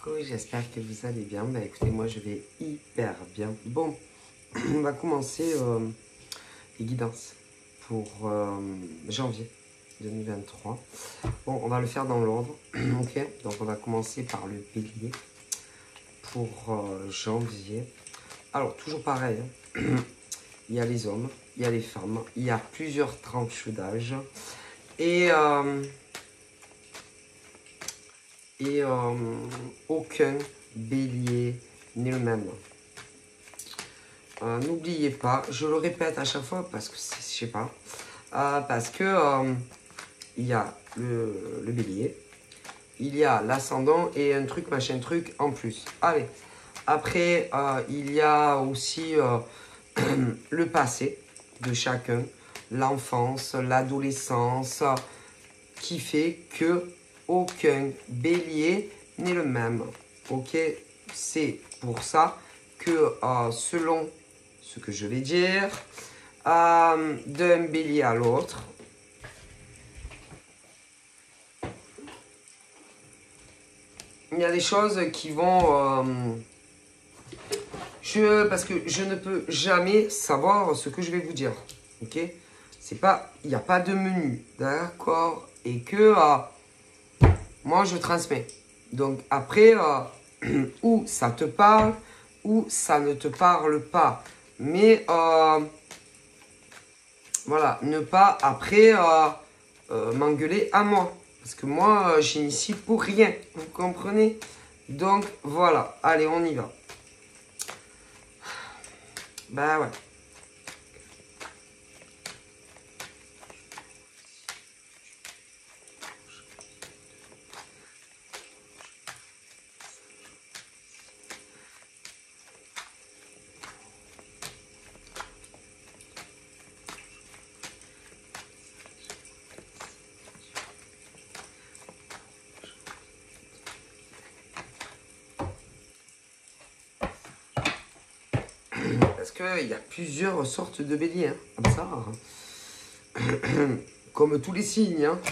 coucou, j'espère que vous allez bien. Bah écoutez, moi je vais hyper bien. Bon, on va commencer les guidances pour janvier 2023. Bon, on va le faire dans l'ordre, ok? Donc on va commencer par le bélier pour janvier. Alors, toujours pareil, hein. Il y a les hommes, il y a les femmes, il y a plusieurs tranches d'âge. Et aucun bélier n'est le même. N'oubliez pas, je le répète à chaque fois parce que je sais pas, parce que il y a le bélier, il y a l'ascendant et un truc machin truc en plus. Allez, après il y a aussi le passé de chacun, l'enfance, l'adolescence, qui fait que aucun bélier n'est le même. Ok, c'est pour ça que selon ce que je vais dire, d'un bélier à l'autre, il y a des choses qui vont... parce que je ne peux jamais savoir ce que je vais vous dire. Ok, c'est pas, il n'y a pas de menu, d'accord? Et que moi je transmets. Donc après, ou ça te parle, ou ça ne te parle pas. Mais voilà, ne pas après m'engueuler à moi. Parce que moi, j'initie pour rien. Vous comprenez? Donc voilà, allez, on y va. Bah ouais. Parce qu'il y a plusieurs sortes de béliers, hein, comme ça. Comme tous les signes. Hein.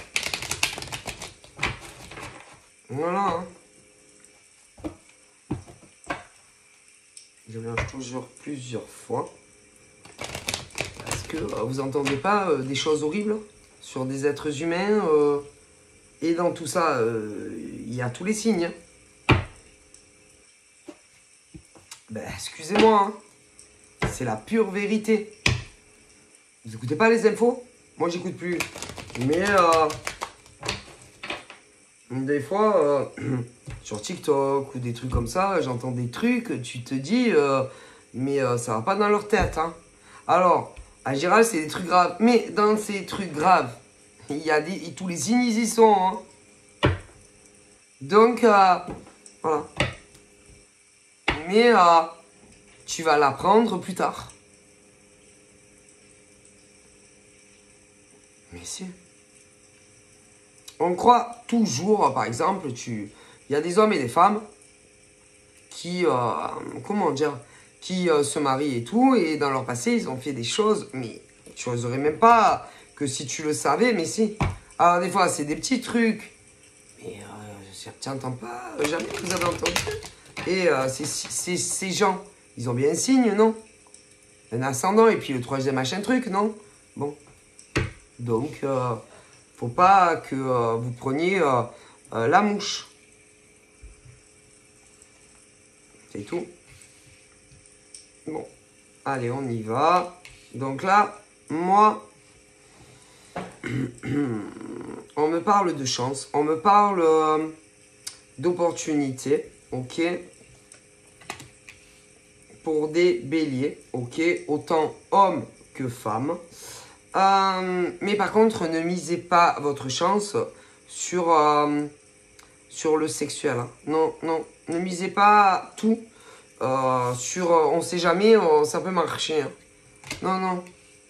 Voilà. Hein. Je mélange toujours plusieurs fois. Parce que vous n'entendez pas des choses horribles sur des êtres humains. Et dans tout ça, il y a tous les signes. Ben, excusez-moi, hein. C'est la pure vérité. Vous écoutez pas les infos? Moi, j'écoute plus. Mais des fois, sur TikTok ou des trucs comme ça, j'entends des trucs, tu te dis, mais ça va pas dans leur tête. Hein. Alors, en général, c'est des trucs graves. Mais dans ces trucs graves, il y a tous les signes, ils y sont. Hein. Donc, voilà. Mais tu vas l'apprendre plus tard. Mais si. On croit toujours, par exemple, il y a des hommes et des femmes qui, comment dire, qui se marient et tout, et dans leur passé, ils ont fait des choses, mais tu n'oserais même pas que si tu le savais, mais si. Alors des fois, c'est des petits trucs, mais tu n'entends pas, jamais vous avez entendu. Et ces gens, ils ont bien un signe, non? Un ascendant, et puis le troisième machin truc, non? Bon. Donc, faut pas que vous preniez la mouche. C'est tout. Bon, allez, on y va. Donc là, moi, on me parle de chance, on me parle d'opportunité, ok, pour des béliers, ok, autant hommes que femmes. Mais par contre, ne misez pas votre chance sur le sexuel. Hein. Non, non, ne misez pas tout sur on sait jamais, ça peut marcher. Hein. Non, non.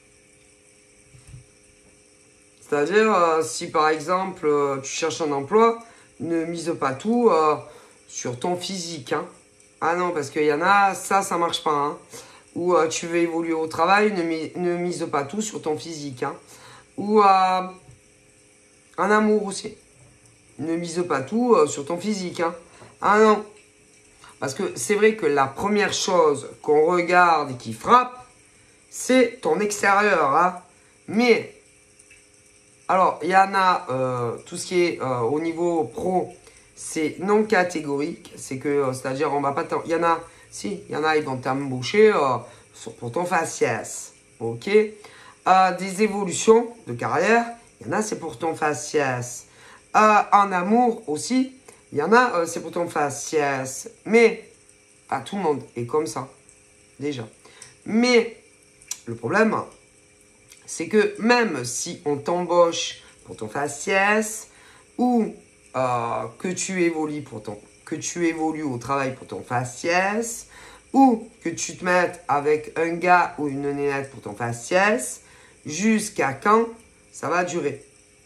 C'est-à-dire, si par exemple tu cherches un emploi, ne mise pas tout sur ton physique. Hein. Ah non, parce qu'il y en a, ça marche pas. Hein. Ou tu veux évoluer au travail, ne mise pas tout sur ton physique. Hein. Ou en amour aussi. Ne mise pas tout sur ton physique. Hein. Ah non. Parce que c'est vrai que la première chose qu'on regarde et qui frappe, c'est ton extérieur. Hein. Mais, alors, il y en a, tout ce qui est au niveau pro, c'est non catégorique. C'est que, c'est-à-dire, on va pas... Il y en a, si, il y en a, ils vont t'embaucher pour ton faciès. Ok. Des évolutions de carrière, il y en a, c'est pour ton faciès. En amour aussi, il y en a, c'est pour ton faciès. Mais, pas tout le monde est comme ça, déjà. Mais, le problème, c'est que même si on t'embauche pour ton faciès ou que tu évolues au travail pour ton faciès ou que tu te mettes avec un gars ou une nénette pour ton faciès, jusqu'à quand ça va durer?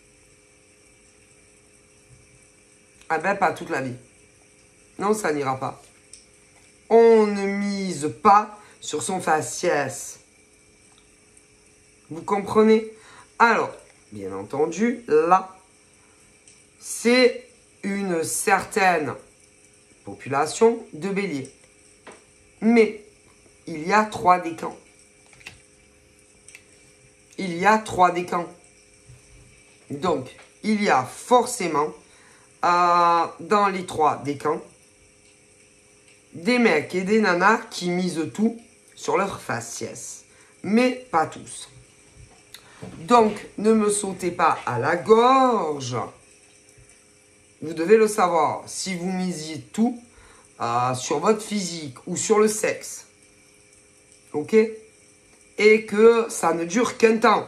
Ah ben, pas toute la vie. Non, ça n'ira pas. On ne mise pas sur son faciès. Vous comprenez? Alors, bien entendu, là, c'est une certaine population de béliers. Mais, il y a 3 décans. Il y a 3 décans. Donc, il y a forcément, dans les 3 décans, des mecs et des nanas qui misent tout sur leur faciès. Mais pas tous. Donc, ne me sautez pas à la gorge. Vous devez le savoir. Si vous misiez tout sur votre physique ou sur le sexe, ok? Et que ça ne dure qu'un temps.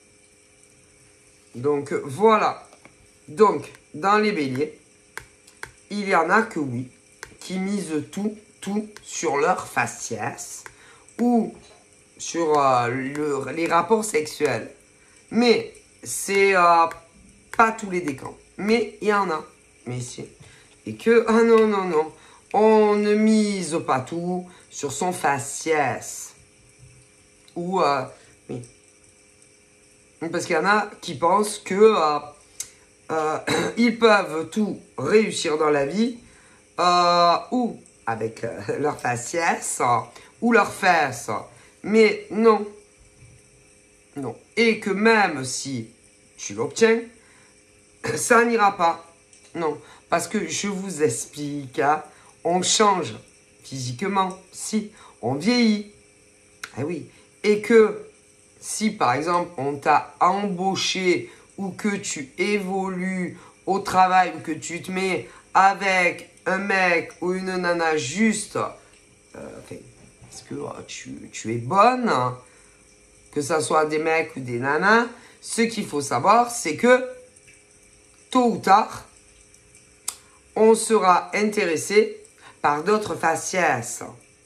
Donc, voilà. Donc, dans les béliers, il y en a que oui, qui misent tout sur leur faciès ou sur les rapports sexuels. Mais c'est pas tous les décans. Mais il y en a. Mais si. Et que, ah non, non, non. On ne mise pas tout sur son faciès. Ou, oui. Parce qu'il y en a qui pensent que ils peuvent tout réussir dans la vie ou avec leur faciès ou leurs fesses. Mais non. Non. Et que même si tu l'obtiens, ça n'ira pas. Non. Parce que je vous explique, hein, on change physiquement. Si, on vieillit. Ah oui. Et que si par exemple on t'a embauché ou que tu évolues au travail ou que tu te mets avec un mec ou une nana juste parce que tu es bonne, hein, que ça soit des mecs ou des nanas, ce qu'il faut savoir, c'est que tôt ou tard, on sera intéressé par d'autres faciès.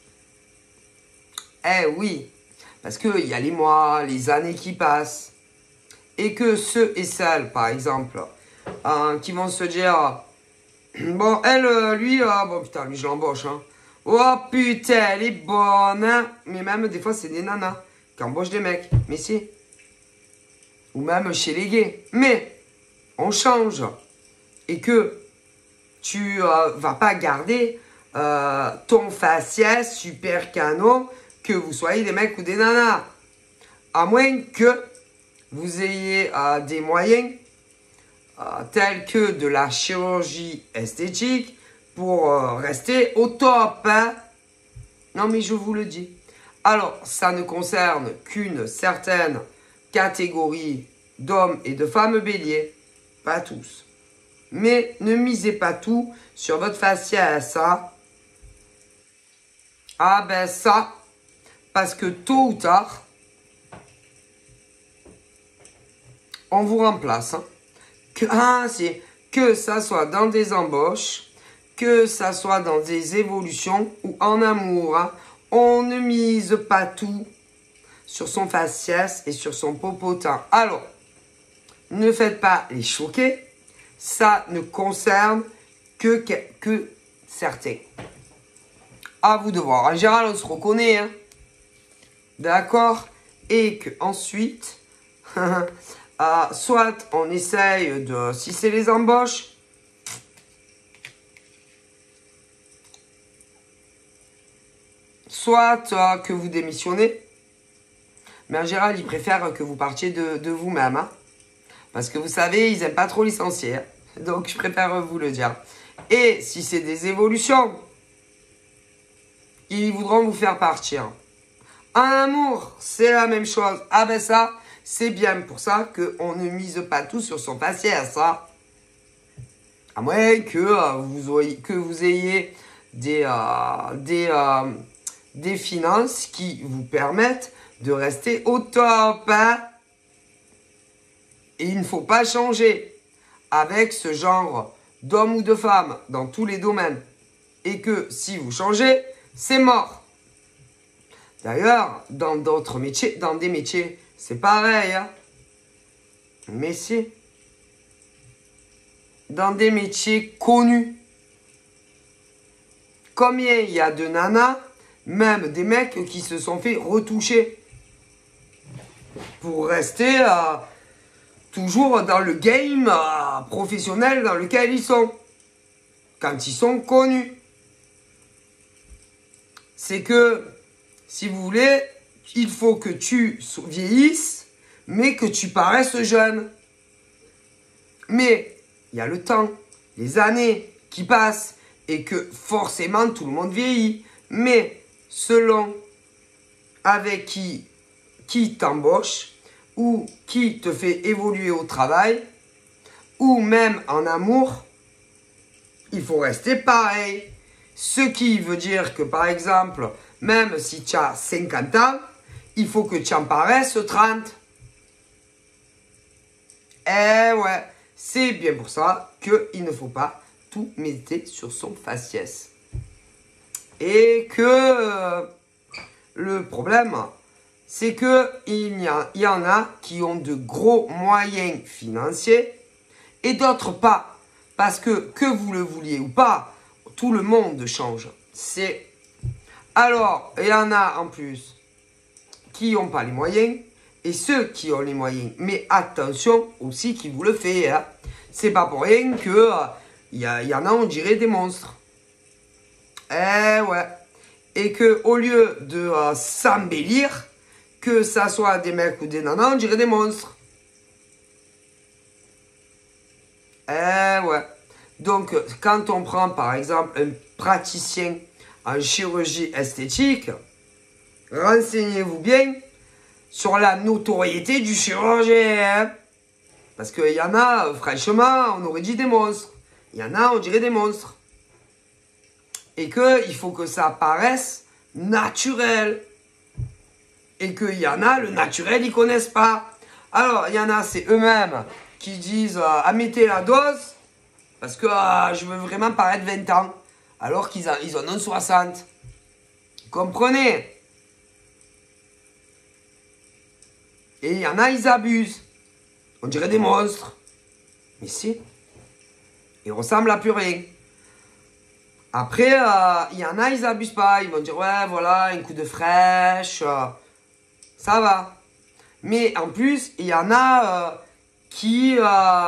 Eh oui, parce qu'il y a les mois, les années qui passent. Et que ceux et celles, par exemple, qui vont se dire, bon, elle, lui, bon putain, lui je l'embauche, hein. Oh putain, elle est bonne, hein. Mais même des fois, c'est des nanas qui embauchent des mecs. Mais si. Ou même chez les gays. Mais, on change. Et que tu vas pas garder ton faciès super canon, que vous soyez des mecs ou des nanas. À moins que vous ayez des moyens tels que de la chirurgie esthétique pour rester au top. Hein? Non, mais je vous le dis. Alors, ça ne concerne qu'une certaine catégorie d'hommes et de femmes béliers. Pas tous. Mais ne misez pas tout sur votre faciès. Hein? Ah ben ça, parce que tôt ou tard, on vous remplace. Hein. Que ça soit dans des embauches, que ça soit dans des évolutions ou en amour. Hein. On ne mise pas tout sur son faciès et sur son popotin. Alors, ne faites pas les choquer. Ça ne concerne que certains. À vous de voir. En général, on se reconnaît. Hein. D'accord? Et que ensuite... soit on essaye de, si c'est les embauches, soit que vous démissionnez. Mais en général, ils préfèrent que vous partiez de vous-même. Hein. Parce que vous savez, ils n'aiment pas trop licencier. Hein. Donc, je préfère vous le dire. Et si c'est des évolutions, ils voudront vous faire partir. En amour, c'est la même chose. Ah ben ça, c'est bien pour ça qu'on ne mise pas tout sur son faciès. Ça. À moins que vous ayez des finances qui vous permettent de rester au top. Hein. Et il ne faut pas changer avec ce genre d'homme ou de femme dans tous les domaines. Et que si vous changez, c'est mort. D'ailleurs, dans d'autres métiers, dans des métiers, c'est pareil. Hein. Mais c'est dans des métiers connus. Combien il y a de nanas, même des mecs qui se sont fait retoucher pour rester toujours dans le game professionnel dans lequel ils sont. Quand ils sont connus. C'est que, si vous voulez, il faut que tu vieillisses, mais que tu paraisses jeune. Mais il y a le temps, les années qui passent, et que forcément tout le monde vieillit. Mais selon avec qui t'embauche, ou qui te fait évoluer au travail, ou même en amour, il faut rester pareil. Ce qui veut dire que, par exemple, même si tu as 50 ans, il faut que tu en paraisses 30. Eh ouais, c'est bien pour ça qu'il ne faut pas tout mettre sur son faciès. Et que le problème, c'est qu'il y en a qui ont de gros moyens financiers et d'autres pas. Parce que vous le vouliez ou pas, tout le monde change. Alors, il y en a en plus qui n'ont pas les moyens et ceux qui ont les moyens. Mais attention aussi qui vous le fait. Hein. C'est pas pour rien que y en a, on dirait des monstres. Eh ouais. Et que au lieu de s'embellir, que ça soit des mecs ou des nanas, on dirait des monstres. Eh ouais. Donc, quand on prend par exemple un praticien en chirurgie esthétique, renseignez-vous bien sur la notoriété du chirurgien. Hein. Parce qu'il y en a, franchement, on aurait dit des monstres. Il y en a, on dirait des monstres. Et qu'il faut que ça paraisse naturel. Et qu'il y en a, le naturel, ils connaissent pas. Alors, il y en a, c'est eux-mêmes qui disent « mettez la dose ». Parce que je veux vraiment paraître 20 ans. Alors qu'ils en ont 60. Comprenez? Et il y en a, ils abusent. On dirait des monstres. Mais si. Ils ressemblent à plus rien. Après, il y en a, ils abusent pas. Ils vont dire, ouais, voilà, un coup de fraîche. Ça va. Mais en plus, il y en a qui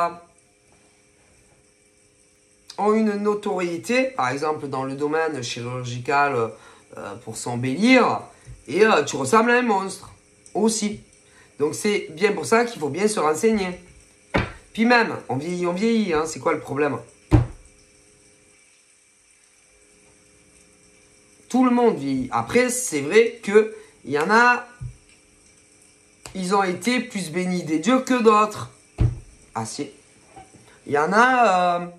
ont une notoriété, par exemple dans le domaine chirurgical pour s'embellir, et tu ressembles à un monstre aussi. Donc c'est bien pour ça qu'il faut bien se renseigner. Puis même, on vieillit, hein, c'est quoi le problème? Tout le monde vieillit. Après, c'est vrai qu'il y en a, ils ont été plus bénis des dieux que d'autres. Ah si. Il y en a...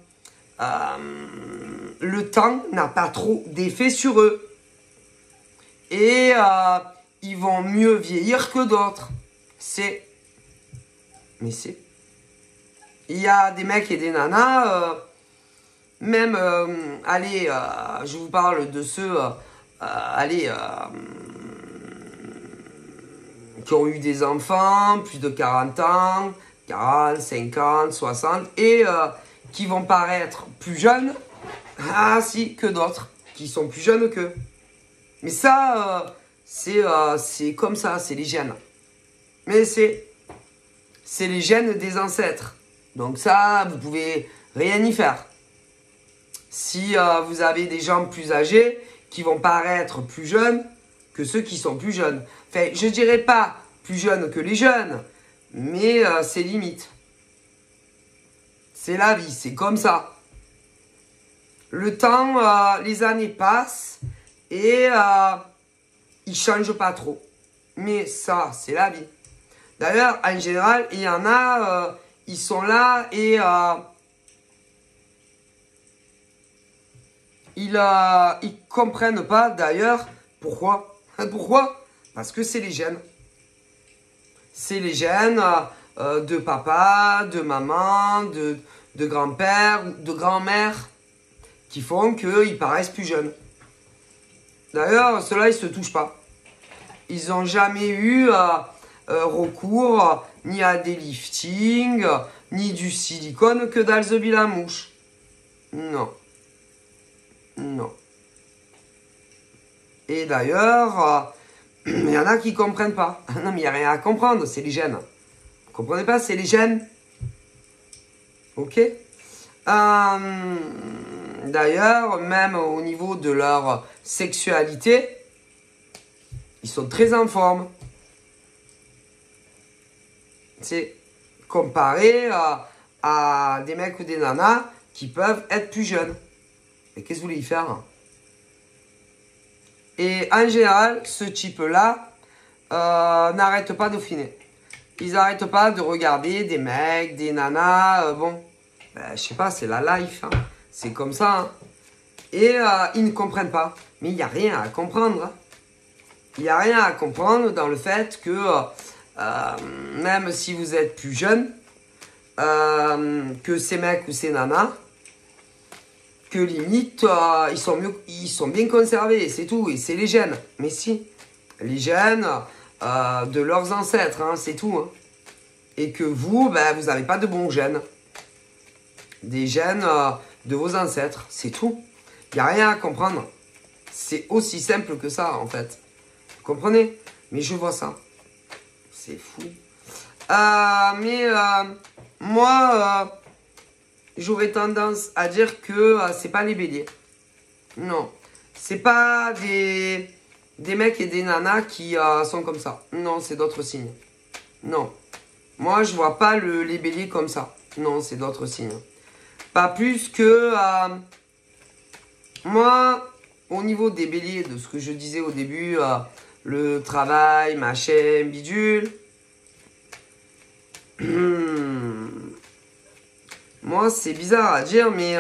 le temps n'a pas trop d'effet sur eux. Et ils vont mieux vieillir que d'autres. Mais c'est... Il y a des mecs et des nanas, même, allez, je vous parle de ceux, qui ont eu des enfants, plus de 40 ans, 40, 50, 60, et qui vont paraître plus jeunes, que d'autres, qui sont plus jeunes qu'eux. Mais ça, c'est comme ça, c'est les gènes. Mais c'est les gènes des ancêtres. Donc ça, vous pouvez rien y faire. Si vous avez des gens plus âgés, qui vont paraître plus jeunes, que ceux qui sont plus jeunes. Enfin, je dirais pas plus jeunes que les jeunes, mais c'est limite. C'est la vie, c'est comme ça. Le temps, les années passent et ils changent pas trop. Mais ça, c'est la vie. D'ailleurs, en général, il y en a, ils sont là et ils comprennent pas d'ailleurs pourquoi. Pourquoi? Parce que c'est les gènes. C'est les gènes de papa, de maman, de grand-père, de grand-mère qui font qu'ils paraissent plus jeunes. D'ailleurs, ceux-là, ils se touchent pas. Ils n'ont jamais eu recours ni à des liftings, ni du silicone que d'Alzeville à mouche. Non. Non. Et d'ailleurs, il y en a qui comprennent pas. Non, mais il n'y a rien à comprendre, c'est les gènes. Vous comprenez pas, c'est les gènes. Ok. D'ailleurs, même au niveau de leur sexualité, ils sont très en forme. C'est comparé à des mecs ou des nanas qui peuvent être plus jeunes. Mais qu'est-ce que vous voulez y faire? Et en général, ce type-là n'arrête pas de finir. Ils n'arrêtent pas de regarder des mecs, des nanas. Bon, ben, je sais pas, c'est la life. Hein. C'est comme ça. Hein. Et ils ne comprennent pas. Mais il n'y a rien à comprendre. Hein. Il n'y a rien à comprendre dans le fait que même si vous êtes plus jeune, que ces mecs ou ces nanas, que limite, ils sont bien conservés, c'est tout. Et c'est les gènes. Mais si, les gènes de leurs ancêtres, hein, c'est tout. Hein. Et que vous, ben, vous n'avez pas de bons gènes. Des gènes de vos ancêtres, c'est tout. Il n'y a rien à comprendre. C'est aussi simple que ça, en fait. Vous comprenez? Mais je vois ça. C'est fou. Moi, j'aurais tendance à dire que c'est pas les béliers. Non. C'est pas des mecs et des nanas qui sont comme ça. Non, c'est d'autres signes. Non. Moi, je vois pas les béliers comme ça. Non, c'est d'autres signes. Pas plus que... moi, au niveau des béliers, de ce que je disais au début, le travail, machin, bidule... Moi, c'est bizarre à dire, mais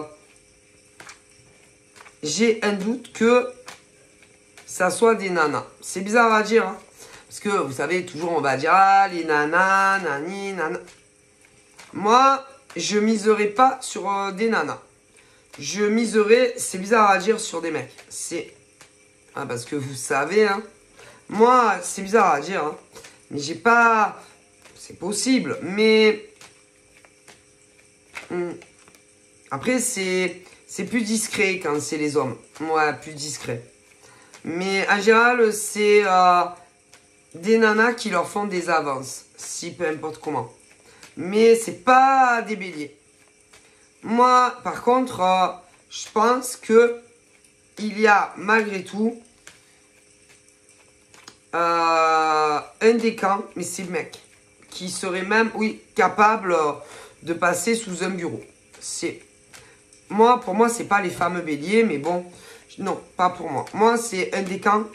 j'ai un doute que ça soit des nanas. C'est bizarre à dire, hein, parce que vous savez, toujours on va dire, ah, les nanas, nani, nana. Moi, je miserai pas sur des nanas. Je miserai, c'est bizarre à dire, sur des mecs. C'est... Ah, parce que vous savez, hein, moi, c'est bizarre à dire, hein, mais j'ai pas... C'est possible, mais... Après, c'est plus discret quand c'est les hommes. Ouais, plus discret. Mais en général, c'est des nanas qui leur font des avances. Si peu importe comment. Mais c'est pas des béliers. Moi, par contre, je pense que il y a malgré tout un des camps, mais c'est le mec, qui serait même, oui, capable de passer sous un bureau. C'est... Moi, pour moi, c'est pas les fameux béliers, mais bon, non, pas pour moi. Moi, c'est un des camps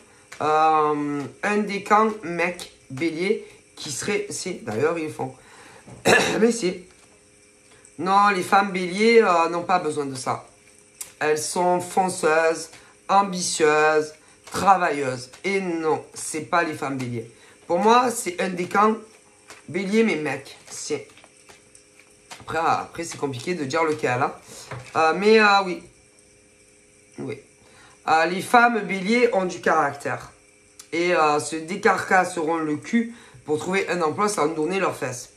mec bélier qui serait... Si, d'ailleurs, ils le font. Mais si. Non, les femmes béliers n'ont pas besoin de ça. Elles sont fonceuses, ambitieuses, travailleuses. Et non, c'est pas les femmes béliers. Pour moi, c'est un des camps bélier, mais mec. C'est... Après c'est compliqué de dire lequel. Hein. Oui. Oui. Les femmes béliers ont du caractère. Et se décarcasseront le cul pour trouver un emploi sans donner leurs fesses.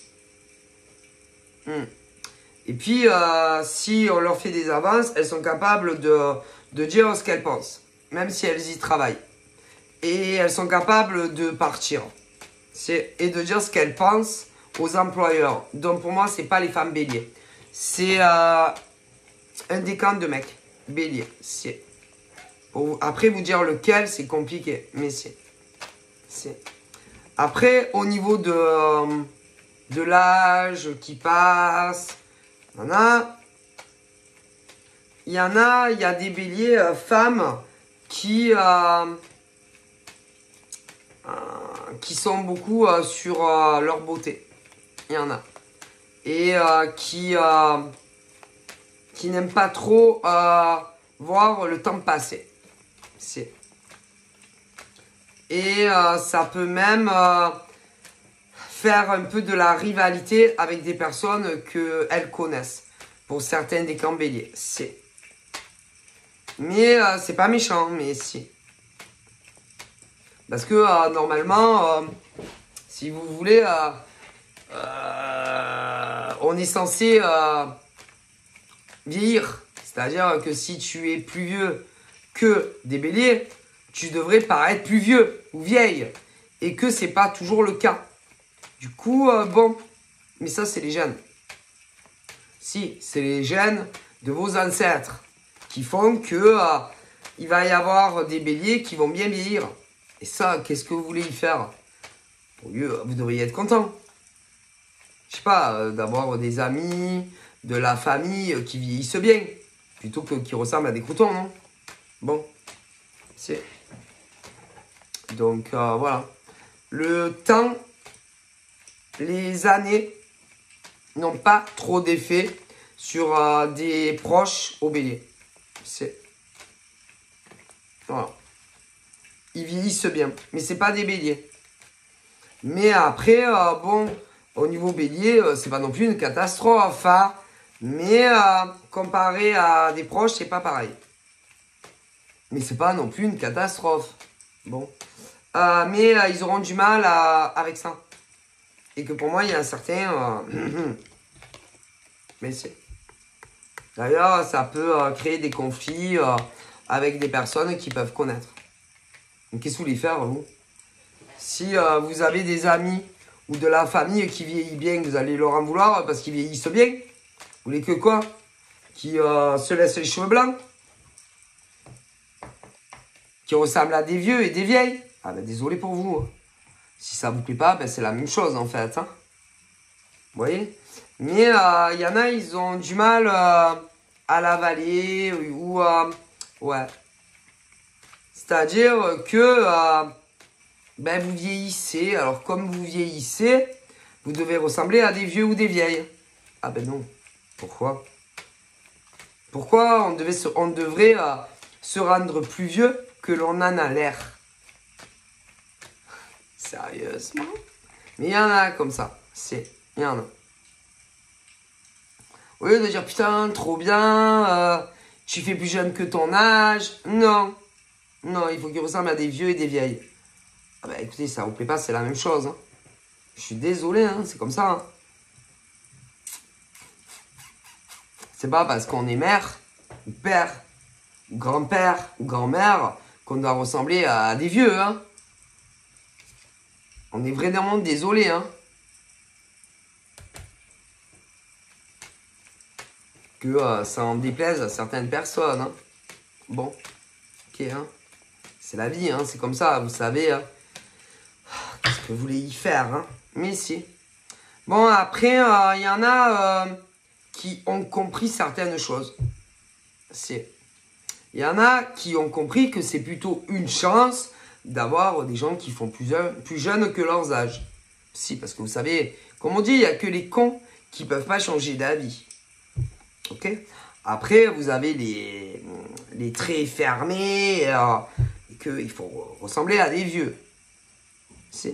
Et puis, si on leur fait des avances, elles sont capables de dire ce qu'elles pensent. Même si elles y travaillent. Et elles sont capables de partir. Et de dire ce qu'elles pensent aux employeurs. Donc pour moi, c'est pas les femmes béliers. C'est un des camps de mecs. Bélier. C'est... Après, vous dire lequel, c'est compliqué. Mais c'est. Après, au niveau de l'âge qui passe, il y a des béliers femmes qui sont beaucoup sur leur beauté. Il y en a. Et qui n'aiment pas trop voir le temps passer. Et ça peut même faire un peu de la rivalité avec des personnes qu'elles connaissent. Pour certains des camps béliers. Mais c'est pas méchant, mais si. Parce que normalement, si vous voulez, on est censé vieillir. C'est-à-dire que si tu es plus vieux que des béliers, tu devrais paraître plus vieux ou vieille. Et que c'est pas toujours le cas. Du coup, bon. Mais ça, c'est les gènes. Si, c'est les gènes de vos ancêtres qui font que il va y avoir des béliers qui vont bien vieillir. Et ça, qu'est-ce que vous voulez y faire? Pour mieux, vous devriez être content. Je sais pas, d'avoir des amis, de la famille qui vieillissent bien. Plutôt que qui ressemblent à des croutons, non? Bon. C'est. Donc, voilà. Le temps, les années n'ont pas trop d'effet sur des proches au bélier. Voilà. Ils vieillissent bien. Mais c'est pas des béliers. Mais après, bon, au niveau bélier, c'est pas non plus une catastrophe. Hein. Mais comparé à des proches, c'est pas pareil. Mais c'est pas non plus une catastrophe. Bon. Mais ils auront du mal avec ça. Et que pour moi, il y a un certain... mais c'est... D'ailleurs, ça peut créer des conflits avec des personnes qui peuvent connaître. Donc, qu'est-ce que vous voulez faire, vous? Si vous avez des amis ou de la famille qui vieillit bien, vous allez leur en vouloir parce qu'ils vieillissent bien. Vous voulez que quoi? Qui se laissent les cheveux blancs? Qui ressemblent à des vieux et des vieilles? Ah ben désolé pour vous. Hein. Si ça vous plaît pas, ben c'est la même chose en fait. Hein. Vous voyez? Mais il y en a, ils ont du mal à l'avaler ou ouais. C'est-à-dire que ben, vous vieillissez. Alors comme vous vieillissez, vous devez ressembler à des vieux ou des vieilles. Ah ben non. Pourquoi? Pourquoi on devrait se rendre plus vieux que l'on en a l'air? Sérieusement? Mais il y en a comme ça. Il y en a. Au lieu de dire putain, trop bien, tu fais plus jeune que ton âge. Non. Non, il faut qu'il ressemble à des vieux et des vieilles. Ah bah écoutez, ça vous plaît pas, c'est la même chose. Hein. Je suis désolé, hein, c'est comme ça. Hein. C'est pas parce qu'on est mère, ou père, ou grand-père, ou grand-mère, qu'on doit ressembler à des vieux. Hein. On est vraiment désolé. Hein. Que ça en déplaise à certaines personnes. Hein. Bon, ok, hein. C'est la vie, hein. C'est comme ça, vous savez. Hein. Qu'est-ce que vous voulez y faire, hein. Mais si. Bon, après, il y en a qui ont compris certaines choses. Il y en a qui ont compris que c'est plutôt une chance d'avoir des gens qui font plus jeunes que leurs âges. Si, parce que vous savez, comme on dit, il n'y a que les cons qui ne peuvent pas changer d'avis. Ok? Après, vous avez les traits fermés, et qu'il faut ressembler à des vieux. Si.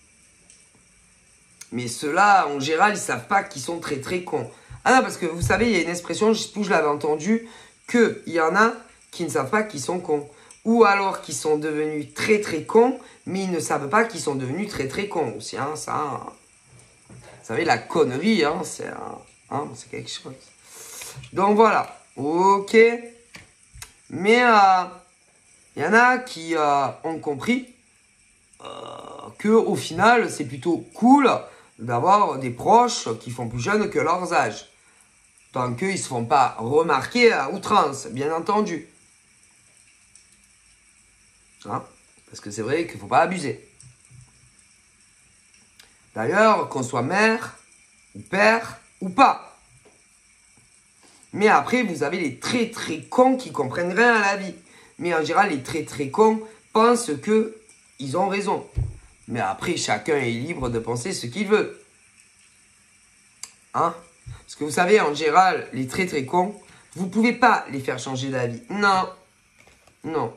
Mais ceux-là, en général, ils ne savent pas qu'ils sont très très cons. Ah non, parce que vous savez, il y a une expression, je l'avais entendue, qu'il y en a qui ne savent pas qu'ils sont cons. Ou alors qu'ils sont devenus très très cons, mais ils ne savent pas qu'ils sont devenus très très cons aussi. Hein, ça, vous savez, la connerie, hein, c'est quelque chose. Donc voilà, ok. Mais il y en a qui ont compris que au final, c'est plutôt cool d'avoir des proches qui font plus jeunes que leurs âges. Tant qu'ils ne se font pas remarquer à outrance, bien entendu. Hein, parce que c'est vrai qu'il ne faut pas abuser. D'ailleurs, qu'on soit mère, ou père, ou pas. Mais après, vous avez les très très cons qui comprennent rien à la vie. Mais en général, les très très cons pensent qu'ils ont raison. Mais après, chacun est libre de penser ce qu'il veut. Hein? Parce que vous savez, en général, les très très cons, vous ne pouvez pas les faire changer d'avis. Non. Non.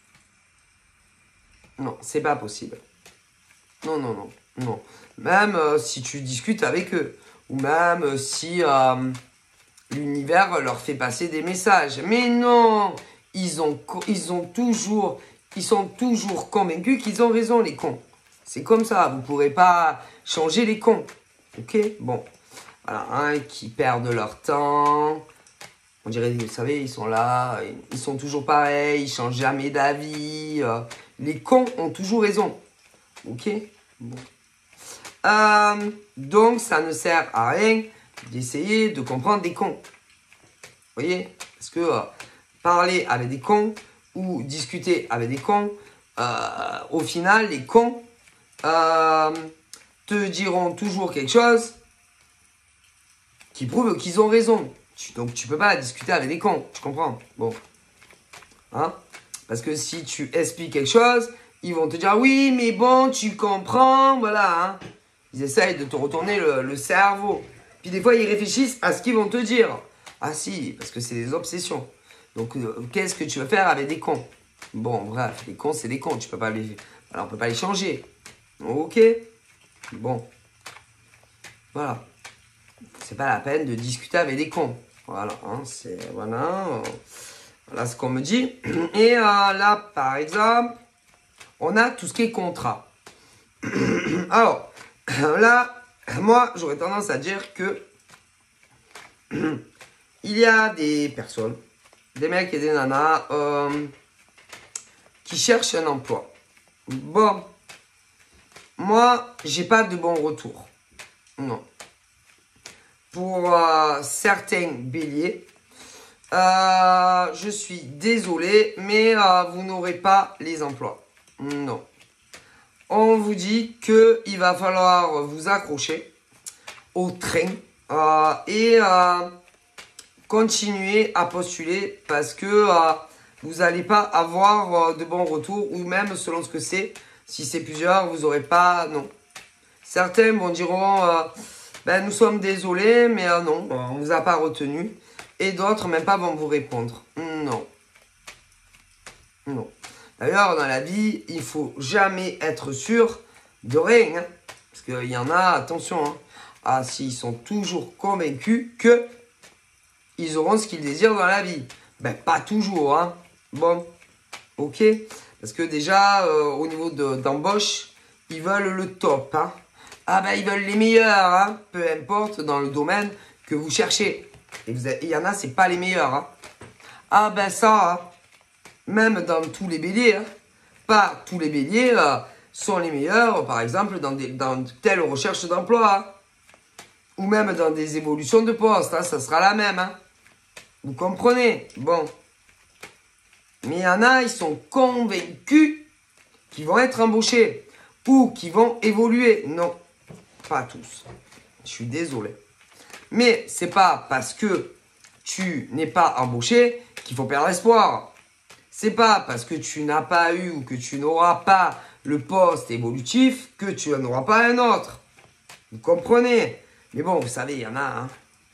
Non, c'est pas possible. Non, non, non. Non. Même si tu discutes avec eux. Ou même si l'univers leur fait passer des messages. Mais non, ils sont toujours convaincus qu'ils ont raison, les cons. C'est comme ça, vous ne pourrez pas changer les cons. Ok? Bon. Voilà, hein, qui perdent leur temps. On dirait, vous savez, ils sont là, ils sont toujours pareils, ils changent jamais d'avis. Les cons ont toujours raison. Ok? Bon. Donc, ça ne sert à rien d'essayer de comprendre des cons. Vous voyez? Parce que parler avec des cons ou discuter avec des cons, au final, les cons te diront toujours quelque chose qui prouve qu'ils ont raison. Donc, tu peux pas discuter avec des cons. Tu comprends? Bon. Hein? Parce que si tu expliques quelque chose, ils vont te dire « Oui, mais bon, tu comprends. » Voilà. Hein? Ils essayent de te retourner le cerveau. Puis des fois, ils réfléchissent à ce qu'ils vont te dire. Ah si, parce que c'est des obsessions. Donc, qu'est-ce que tu veux faire avec des cons? Bon, bref, les cons, c'est des cons. Tu peux pas les... Alors, on peut pas les changer. Ok? Bon. Voilà. C'est pas la peine de discuter avec des cons. Voilà, hein, c'est... Voilà ce qu'on me dit. Et là, par exemple, on a tout ce qui est contrat. Alors, là, moi, j'aurais tendance à dire que il y a des personnes, des mecs et des nanas, qui cherchent un emploi. Bon, moi, j'ai pas de bon retour. Non. Pour certains béliers, je suis désolé, mais vous n'aurez pas les emplois. Non. On vous dit qu'il va falloir vous accrocher au train et continuer à postuler parce que vous n'allez pas avoir de bons retours ou même selon ce que c'est. Si c'est plusieurs, vous n'aurez pas... Non. Certains vont diront ben, nous sommes désolés, mais non, on ne vous a pas retenu. Et d'autres même pas vont vous répondre. Non. Non. D'ailleurs, dans la vie, il faut jamais être sûr de rien. Hein. Parce qu'il y en a, attention, hein, s'ils sont toujours convaincus qu'ils auront ce qu'ils désirent dans la vie. Ben, pas toujours. Hein. Bon, ok. Parce que déjà, au niveau d'embauche, ils veulent le top. Hein. Ah ben, ils veulent les meilleurs. Hein. Peu importe dans le domaine que vous cherchez. Et il y en a, c'est pas les meilleurs. Hein. Ah ben ça... Hein. Même dans tous les béliers, hein. Pas tous les béliers sont les meilleurs, par exemple, dans telle recherche d'emploi. Hein. Ou même dans des évolutions de poste, hein, ça sera la même. Hein. Vous comprenez? Bon. Mais il y en a, ils sont convaincus qu'ils vont être embauchés. Ou qu'ils vont évoluer. Non, pas tous. Je suis désolé. Mais c'est pas parce que tu n'es pas embauché qu'il faut perdre espoir. C'est pas parce que tu n'as pas eu ou que tu n'auras pas le poste évolutif que tu n'en auras pas un autre. Vous comprenez? Mais bon, vous savez, il y en a. Hein.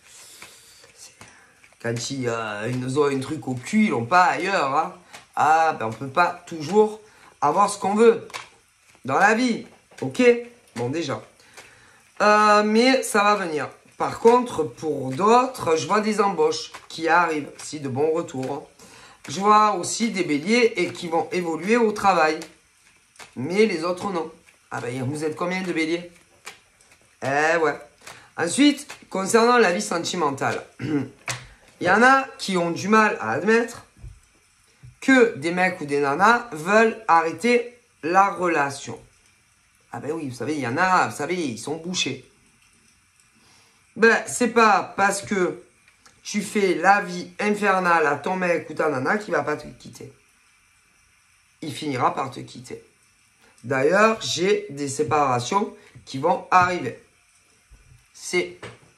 Quand ils ont un truc au cul, ils l'ont pas ailleurs. Hein. Ah, ben on peut pas toujours avoir ce qu'on veut dans la vie. Ok? Bon, déjà. Mais ça va venir. Par contre, pour d'autres, je vois des embauches qui arrivent, si de bons retours. Je vois aussi des béliers et qui vont évoluer au travail. Mais les autres, non. Ah ben, vous êtes combien de béliers? Eh ouais. Ensuite, concernant la vie sentimentale. Il y en a qui ont du mal à admettre que des mecs ou des nanas veulent arrêter la relation. Ah ben oui, vous savez, il y en a, vous savez, ils sont bouchés. Ben, c'est pas parce que tu fais la vie infernale à ton mec ou ta nana qui va pas te quitter. il finira par te quitter. D'ailleurs, j'ai des séparations qui vont arriver. C'est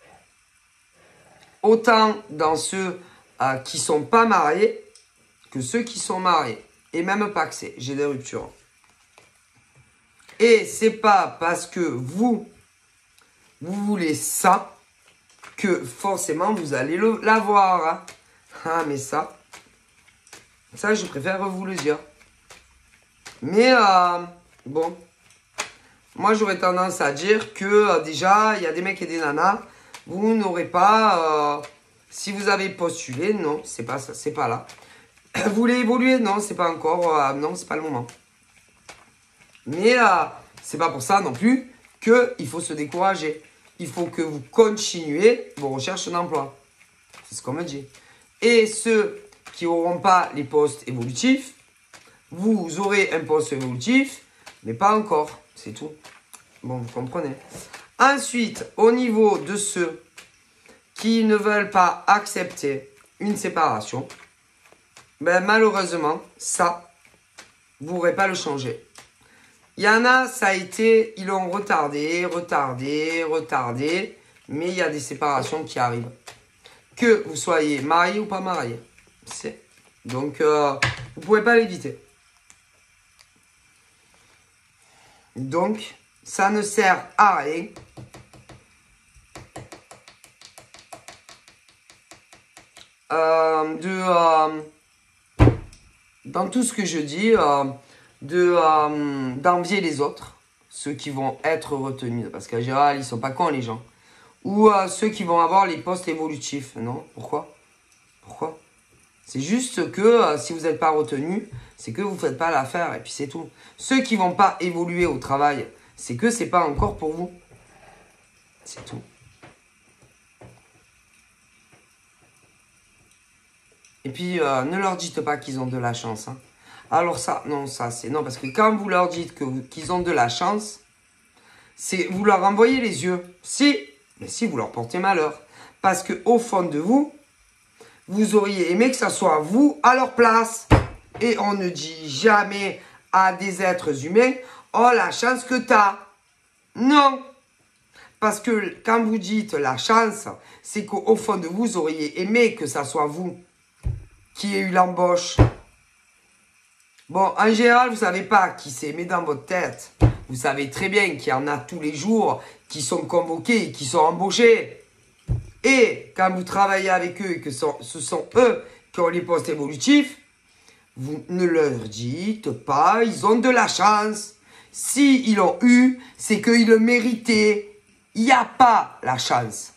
autant dans ceux qui ne sont pas mariés que ceux qui sont mariés. Et même pas que c'est. J'ai des ruptures. Et c'est pas parce que vous voulez ça que forcément vous allez l'avoir. Hein. Ah, mais ça, je préfère vous le dire. Mais bon, moi j'aurais tendance à dire que déjà, il y a des mecs et des nanas, vous n'aurez pas, si vous avez postulé, non, c'est pas ça, c'est pas là. Vous voulez évoluer? Non, c'est pas encore, non, c'est pas le moment. Mais c'est pas pour ça non plus qu'il faut se décourager. Il faut que vous continuez vos recherches d'emploi. C'est ce qu'on me dit. Et ceux qui n'auront pas les postes évolutifs, vous aurez un poste évolutif, mais pas encore. C'est tout. Bon, vous comprenez. Ensuite, au niveau de ceux qui ne veulent pas accepter une séparation, ben malheureusement, ça, vous ne pourrez pas le changer. Il y en a, ça a été, ils l'ont retardé, mais il y a des séparations qui arrivent. Que vous soyez marié ou pas marié. Donc, vous ne pouvez pas l'éviter. Donc, ça ne sert à rien dans tout ce que je dis, d'envier les autres, ceux qui vont être retenus. Parce qu'en général, ils ne sont pas cons, les gens. Ou ceux qui vont avoir les postes évolutifs. Non, pourquoi? Pourquoi? C'est juste que si vous n'êtes pas retenu, c'est que vous ne faites pas l'affaire et puis c'est tout. Ceux qui ne vont pas évoluer au travail, c'est que ce n'est pas encore pour vous. C'est tout. Et puis, ne leur dites pas qu'ils ont de la chance. Hein. Alors ça, non, ça c'est... Non, parce que quand vous leur dites qu'ils ont de la chance, c'est vous leur envoyez les yeux. Mais si vous leur portez malheur. Parce qu'au fond de vous, vous auriez aimé que ça soit vous à leur place. Et on ne dit jamais à des êtres humains, oh la chance que t'as. Non. Parce que quand vous dites la chance, c'est qu'au fond de vous, vous auriez aimé que ça soit vous qui ait eu l'embauche. Bon, en général, vous ne savez pas qui c'est, mais dans votre tête, vous savez très bien qu'il y en a tous les jours qui sont convoqués et qui sont embauchés. Et quand vous travaillez avec eux et que ce sont eux qui ont les postes évolutifs, vous ne leur dites pas, ils ont de la chance. S'ils l'ont eu, c'est qu'ils le méritaient. Il n'y a pas la chance.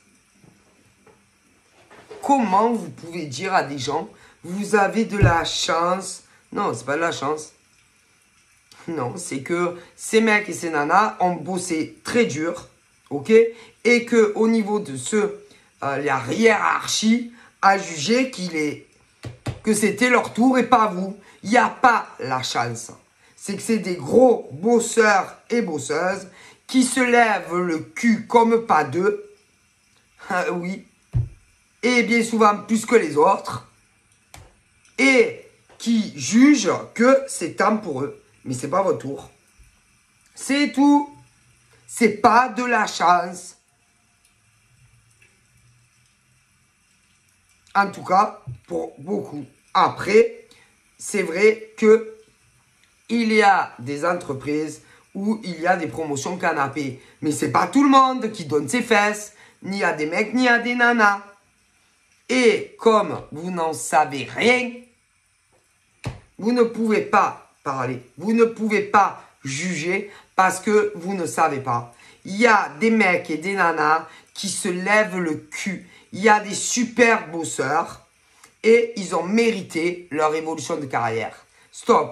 Comment vous pouvez dire à des gens, vous avez de la chance? Non, c'est pas de la chance. Non, c'est que ces mecs et ces nanas ont bossé très dur, ok? Et qu'au niveau de ceux, la hiérarchie a jugé que c'était leur tour et pas vous. Il n'y a pas la chance. C'est que c'est des gros bosseurs et bosseuses qui se lèvent le cul comme pas deux. Oui. Et bien souvent plus que les autres. Et qui jugent que c'est temps pour eux. Mais c'est pas votre tour. C'est tout. C'est pas de la chance. En tout cas, pour beaucoup. Après, c'est vrai que il y a des entreprises où il y a des promotions canapé. Mais c'est pas tout le monde qui donne ses fesses. Ni à des mecs, ni à des nanas. Et comme vous n'en savez rien, vous ne pouvez pas parler. Vous ne pouvez pas juger parce que vous ne savez pas. Il y a des mecs et des nanas qui se lèvent le cul. Il y a des super bosseurs et ils ont mérité leur évolution de carrière. Stop.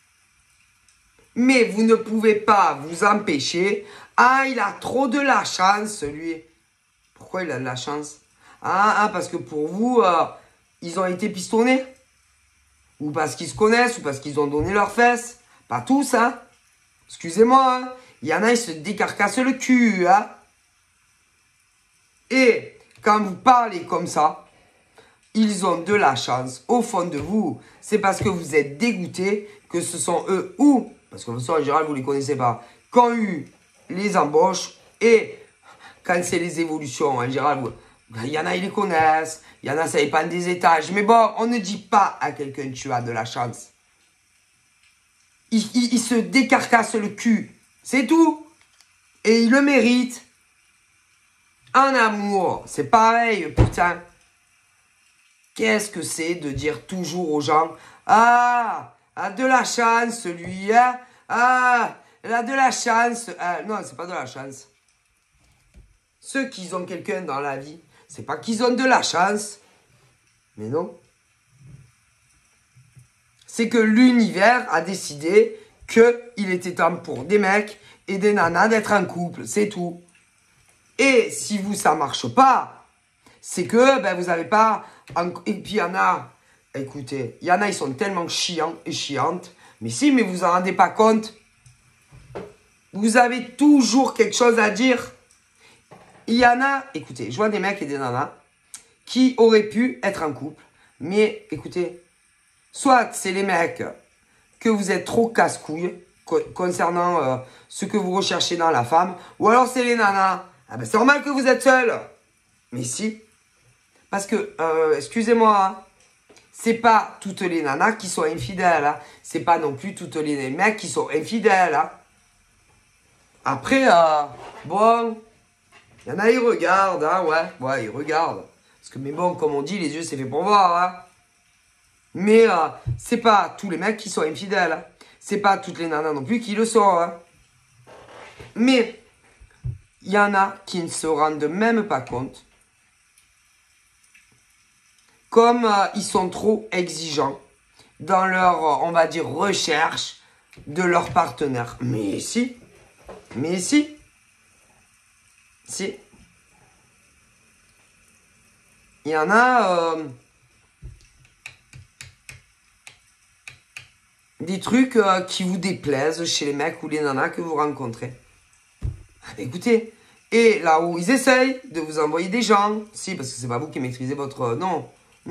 Mais vous ne pouvez pas vous empêcher. Ah, il a trop de la chance, lui. Pourquoi il a de la chance? Parce que pour vous, ils ont été pistonnés. Ou parce qu'ils se connaissent, ou parce qu'ils ont donné leurs fesses. Pas tous, hein. Excusez-moi, hein. Il y en a, ils se décarcassent le cul, hein. Et quand vous parlez comme ça, ils ont de la chance au fond de vous. C'est parce que vous êtes dégoûté que ce sont eux ou, parce que en général vous ne les connaissez pas, qui ont eu les embauches et quand c'est les évolutions, en général, il y en a ils les connaissent, il y en a ça dépend des étages. Mais bon, on ne dit pas à quelqu'un tu as de la chance. Il se décarcasse le cul, c'est tout. Et il le mérite. En amour, c'est pareil, putain. Qu'est-ce que c'est de dire toujours aux gens, ah, a de la chance, lui, hein? Ah, elle a de la chance. Non, c'est pas de la chance. Ceux qui ont quelqu'un dans la vie, c'est pas qu'ils ont de la chance. Mais non. C'est que l'univers a décidé qu'il était temps pour des mecs et des nanas d'être en couple. C'est tout. Et si vous, ça marche pas, c'est que ben, vous n'avez pas... Et puis il y en a, écoutez, il y en a, ils sont tellement chiants et chiantes. Mais si, mais vous en rendez pas compte. Vous avez toujours quelque chose à dire. Il y en a, écoutez, je vois des mecs et des nanas qui auraient pu être en couple. Mais écoutez, soit c'est les mecs que vous êtes trop casse-couilles concernant ce que vous recherchez dans la femme. Ou alors c'est les nanas. Ah ben c'est normal que vous êtes seuls. Mais si. Parce que, excusez-moi, hein, c'est pas toutes les nanas qui sont infidèles. Hein. C'est pas non plus toutes les mecs qui sont infidèles. Hein. Après, bon, il y en a, ils regardent. Hein, ouais, ils regardent. Parce que, mais bon, comme on dit, les yeux, c'est fait pour voir. Hein. Mais c'est pas tous les mecs qui sont infidèles. Hein. C'est pas toutes les nanas non plus qui le sont. Hein. Mais, il y en a qui ne se rendent même pas compte. Comme ils sont trop exigeants dans leur, on va dire, recherche de leur partenaire. Mais si. Il y en a des trucs qui vous déplaisent chez les mecs ou les nanas que vous rencontrez. Écoutez, et là où ils essayent de vous envoyer des gens, si, parce que c'est pas vous qui maîtrisez votre... Non.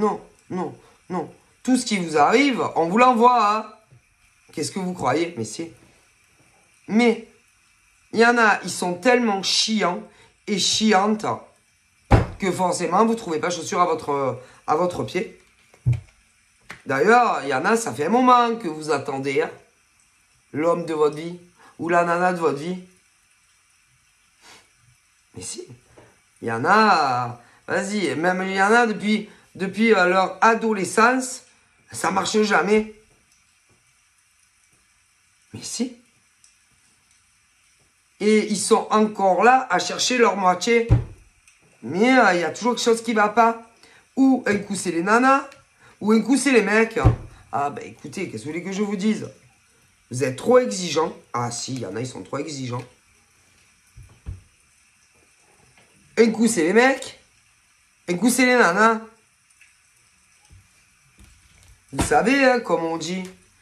Tout ce qui vous arrive, on vous l'envoie. Hein. Qu'est-ce que vous croyez? Mais si. Mais, il y en a, ils sont tellement chiants et chiantes que forcément, vous ne trouvez pas chaussure à votre pied. D'ailleurs, il y en a, ça fait un moment que vous attendez hein, l'homme de votre vie ou la nana de votre vie. Mais si. Il y en a, vas-y, même il y en a depuis leur adolescence, ça marche jamais. Mais si. Et ils sont encore là à chercher leur moitié. Mais il y a toujours quelque chose qui ne va pas. Ou un coup c'est les nanas, ou un coup c'est les mecs. Ah ben écoutez, qu'est-ce que vous voulez que je vous dise? Vous êtes trop exigeants. Ah si, il y en a, ils sont trop exigeants. Un coup c'est les mecs, un coup c'est les nanas. Vous savez, hein, comme on dit,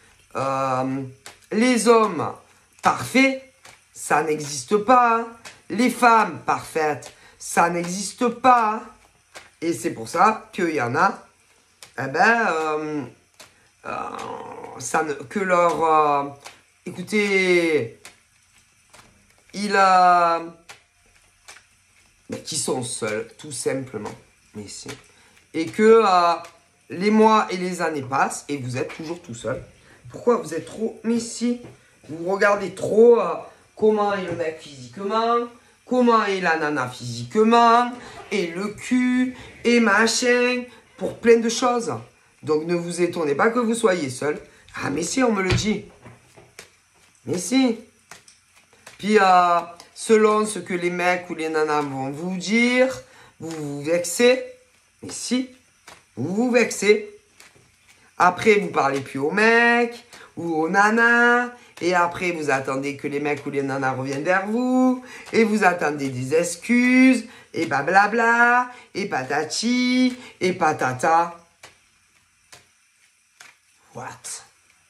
les hommes parfaits, ça n'existe pas. Hein. Les femmes parfaites, ça n'existe pas. Hein. Et c'est pour ça qu'il y en a, eh ben, que leur... écoutez, qui sont seuls, tout simplement. Mais si. Et que... les mois et les années passent et vous êtes toujours tout seul. Pourquoi vous êtes trop... Mais si, vous regardez trop comment est le mec physiquement, comment est la nana physiquement, et le cul, et machin, pour plein de choses. Donc ne vous étonnez pas que vous soyez seul. Ah mais si, on me le dit. Mais si. Puis selon ce que les mecs ou les nanas vont vous dire, vous vous vexez. Mais si. Vous vous vexez. Après, vous parlez plus aux mecs ou aux nanas. Et après, vous attendez que les mecs ou les nanas reviennent vers vous. Et vous attendez des excuses. Et blablabla. Et patati. Et patata. What?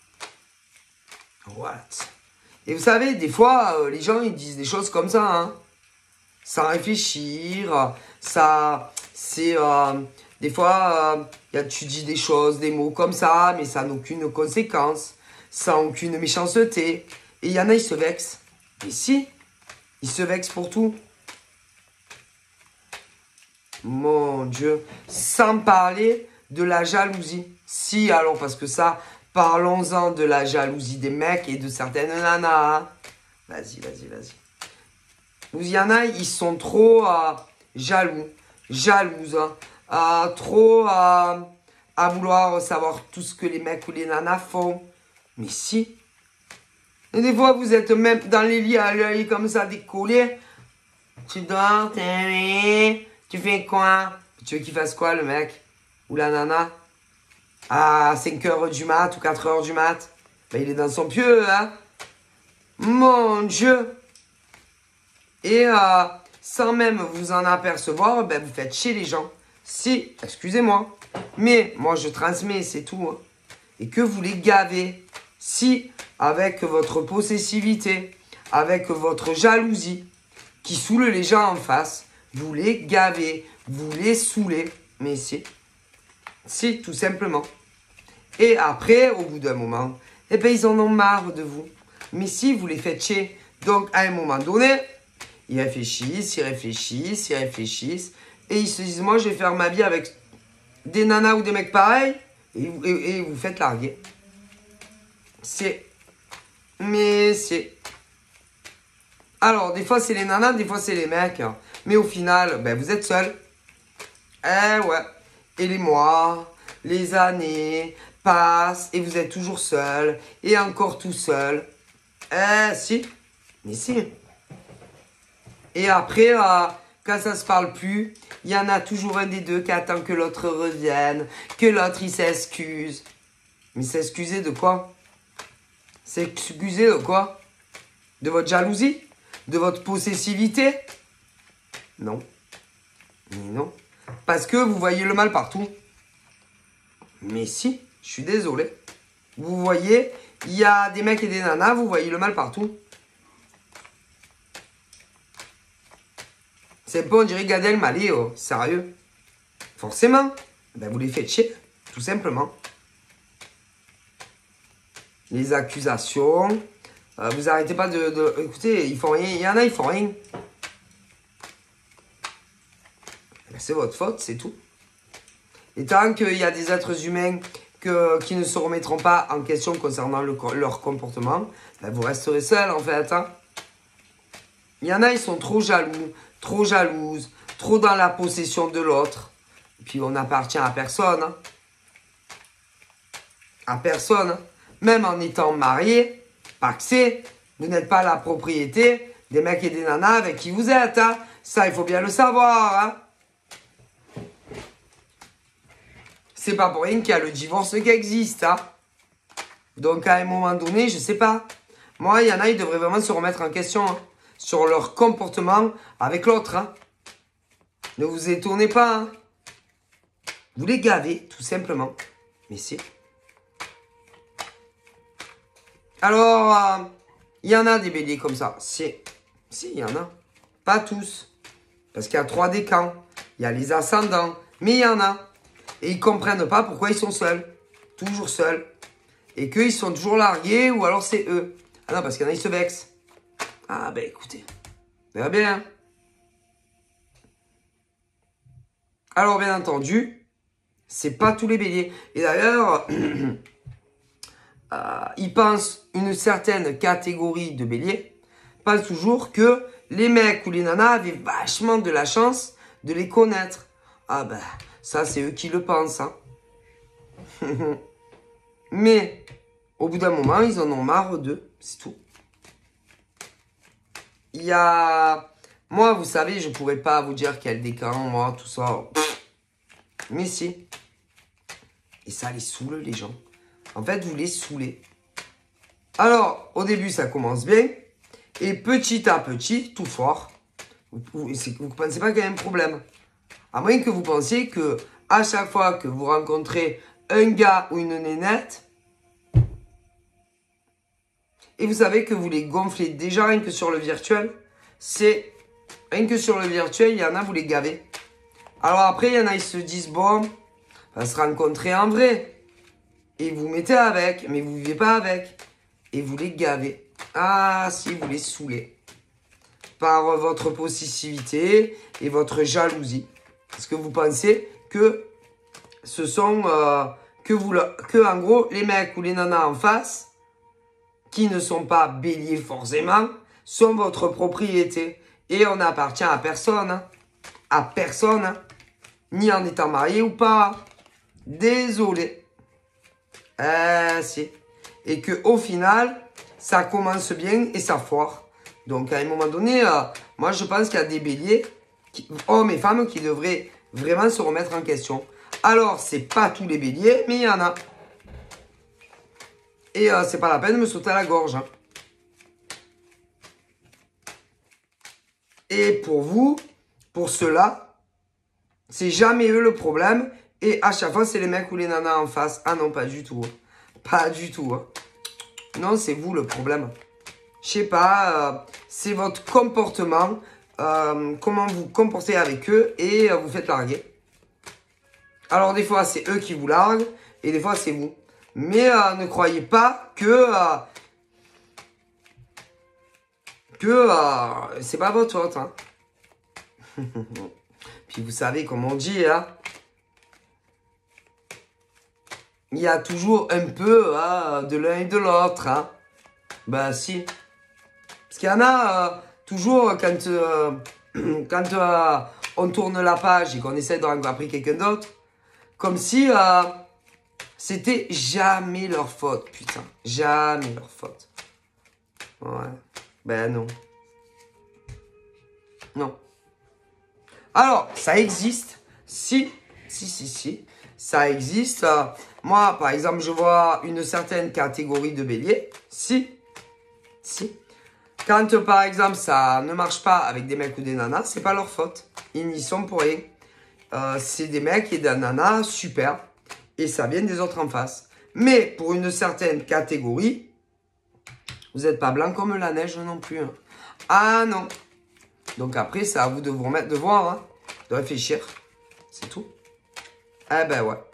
Et vous savez, des fois, les gens, ils disent des choses comme ça. Hein, sans réfléchir. Ça, c'est... Des fois, tu dis des choses, des mots comme ça, mais ça n'a aucune conséquence, sans aucune méchanceté. Et il y en a, ils se vexent. Mais si, ils se vexent pour tout. Mon Dieu. Sans parler de la jalousie. Si, alors, parce que ça, parlons-en de la jalousie des mecs et de certaines nanas. Hein. Vas-y, vas-y, vas-y. Il y en a, ils sont trop jaloux, jalouses, hein, trop à vouloir savoir tout ce que les mecs ou les nanas font. Mais si. Et des fois, vous êtes même dans les lits à l'œil comme ça, décollé. Tu dors, tu fais quoi? Tu veux qu'il fasse quoi, le mec? Ou la nana? À 5h du mat ou 4h du mat? Ben, il est dans son pieu, hein? Mon Dieu! Et sans même vous en apercevoir, ben, vous faites chier les gens. Si, excusez-moi. Mais moi, je transmets, c'est tout. Hein. Et que vous les gavez. Si, avec votre possessivité, avec votre jalousie, qui saoule les gens en face, vous les gavez, vous les saoulez. Mais si, tout simplement. Et après, au bout d'un moment, eh ben, ils en ont marre de vous. Mais si, vous les faites chier. Donc, à un moment donné, ils réfléchissent, et ils se disent, moi, je vais faire ma vie avec des nanas ou des mecs pareils, et vous faites larguer. Alors, des fois, c'est les nanas, des fois, c'est les mecs. Hein. Mais au final, ben, vous êtes seuls. Eh ouais. Et les mois, les années passent, et vous êtes toujours seuls, et encore tout seul. Eh, si. Mais si. Et après, quand ça se parle plus, il y en a toujours un des deux qui attend que l'autre revienne, que l'autre il s'excuse. Mais s'excuser de quoi? S'excuser de quoi? De votre jalousie? De votre possessivité? Non. Mais non. Parce que vous voyez le mal partout. Mais si, je suis désolé. Vous voyez, il y a des mecs et des nanas, vous voyez le mal partout. C'est pas, on dirait Gad Elmaleh, oh, sérieux. Forcément, ben vous les faites chier, tout simplement. Les accusations, vous arrêtez pas écoutez, ils font rien, il y en a, ils font rien. Ben, c'est votre faute, c'est tout. Et tant qu'il y a des êtres humains qui ne se remettront pas en question concernant leur comportement, ben vous resterez seul en fait. Hein. Il y en a, ils sont trop jaloux, trop jalouses, trop dans la possession de l'autre. Et puis on n'appartient à personne. Hein. À personne. Hein. Même en étant marié, paxé, vous n'êtes pas la propriété des mecs et des nanas avec qui vous êtes. Hein. Ça, il faut bien le savoir. Hein. C'est pas pour rien qu'il y a le divorce qui existe. Hein. Donc à un moment donné, je sais pas. Moi, il y en a, ils devraient vraiment se remettre en question. Hein. Sur leur comportement avec l'autre. Hein. Ne vous étonnez pas. Hein. Vous les gavez, tout simplement. Mais si. Alors, il y en a des béliers comme ça. Si, il y en a. Pas tous. Parce qu'il y a 3 décans. Il y a les ascendants. Mais il y en a. Et ils ne comprennent pas pourquoi ils sont seuls. Toujours seuls. Et qu'ils sont toujours largués ou alors c'est eux. Ah non, parce qu'il y en a, ils se vexent. Ah ben écoutez, verra bien. Alors bien entendu, c'est pas tous les béliers. Et d'ailleurs, ils pensent, une certaine catégorie de béliers, pensent toujours que les mecs ou les nanas avaient vachement de la chance de les connaître. Ah ben, ça c'est eux qui le pensent. Hein. Mais, au bout d'un moment, ils en ont marre d'eux, c'est tout. Il y a... Moi, vous savez, je pourrais pas vous dire quel décan, moi, tout ça. Mais si. Et ça les saoule, les gens. En fait, vous les saoulez. Alors, au début, ça commence bien. Et petit à petit, tout fort, vous ne pensez pas qu'il y a un problème. À moins que vous pensiez que à chaque fois que vous rencontrez un gars ou une nénette, et vous savez que vous les gonflez déjà rien que sur le virtuel. C'est rien que sur le virtuel, il y en a, vous les gavez. Alors après, il y en a, ils se disent, bon, on va se rencontrer en vrai. Et vous mettez avec, mais vous vivez pas avec. Et vous les gavez. Ah, si, vous les saoulez. Par votre possessivité et votre jalousie. Parce que vous pensez que ce sont, que en gros, les mecs ou les nanas en face, qui ne sont pas béliers forcément, sont votre propriété. Et on n'appartient à personne. Hein. À personne. Hein. Ni en étant marié ou pas. Désolé. Si. Et que au final, ça commence bien et ça foire. Donc à un moment donné, moi je pense qu'il y a des béliers, hommes et femmes, qui devraient vraiment se remettre en question. Alors, c'est pas tous les béliers, mais il y en a. Et c'est pas la peine de me sauter à la gorge. Hein. Et pour vous, pour ceux-là, c'est jamais eux le problème. Et à chaque fois, c'est les mecs ou les nanas en face. Ah non, pas du tout. Hein. Pas du tout. Hein. Non, c'est vous le problème. Je sais pas, c'est votre comportement, comment vous comportez avec eux et vous faites larguer. Alors des fois, c'est eux qui vous larguent et des fois, c'est vous. Mais ne croyez pas que c'est pas votre faute. Hein. Puis vous savez, comme on dit, hein, il y a toujours un peu de l'un et de l'autre. Hein. Ben si. Parce qu'il y en a toujours quand on tourne la page et qu'on essaie de rencontrer quelqu'un d'autre, comme si c'était jamais leur faute, putain. Jamais leur faute. Ouais. Ben non. Non. Alors, ça existe. Si. Ça existe. Moi, par exemple, je vois une certaine catégorie de béliers. Si. Quand, par exemple, ça ne marche pas avec des mecs ou des nanas, c'est pas leur faute. Ils n'y sont pour rien. C'est des mecs et des nanas super. Et ça vient des autres en face. Mais pour une certaine catégorie, vous n'êtes pas blanc comme la neige non plus. Hein. Ah non. Donc après, c'est à vous de vous remettre de voir, hein, de réfléchir. C'est tout. Eh ben ouais.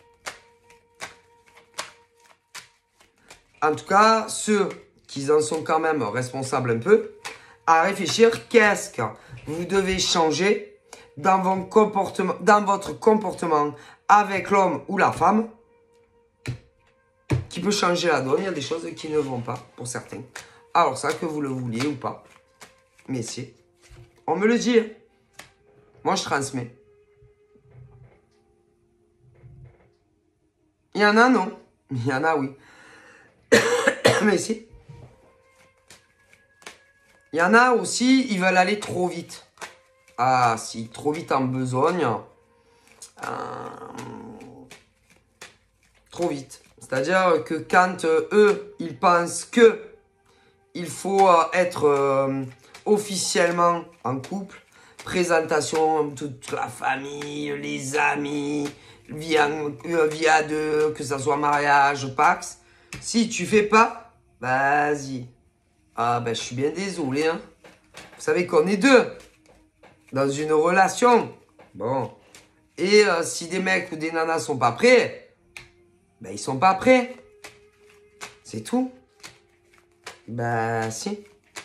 En tout cas, ceux qui en sont quand même responsables un peu, à réfléchir qu'est-ce que vous devez changer dans votre comportement avec l'homme ou la femme qui peut changer la donne. Il y a des choses qui ne vont pas pour certains. Alors ça, que vous le vouliez ou pas. Mais si. On me le dit. Moi, je transmets. Il y en a, non. Il y en a, oui. Mais si. Il y en a aussi, ils veulent aller trop vite. Ah, si, trop vite en besogne. Trop vite. C'est-à-dire que quand eux, ils pensent que il faut être officiellement en couple, présentation, toute la famille, les amis, via que ça soit mariage, Pax. Si tu fais pas, vas-y. Ah ben je suis bien désolé. Hein. Vous savez qu'on est deux dans une relation. Bon. Et si des mecs ou des nanas sont pas prêts, ben ils sont pas prêts. C'est tout. Ben si.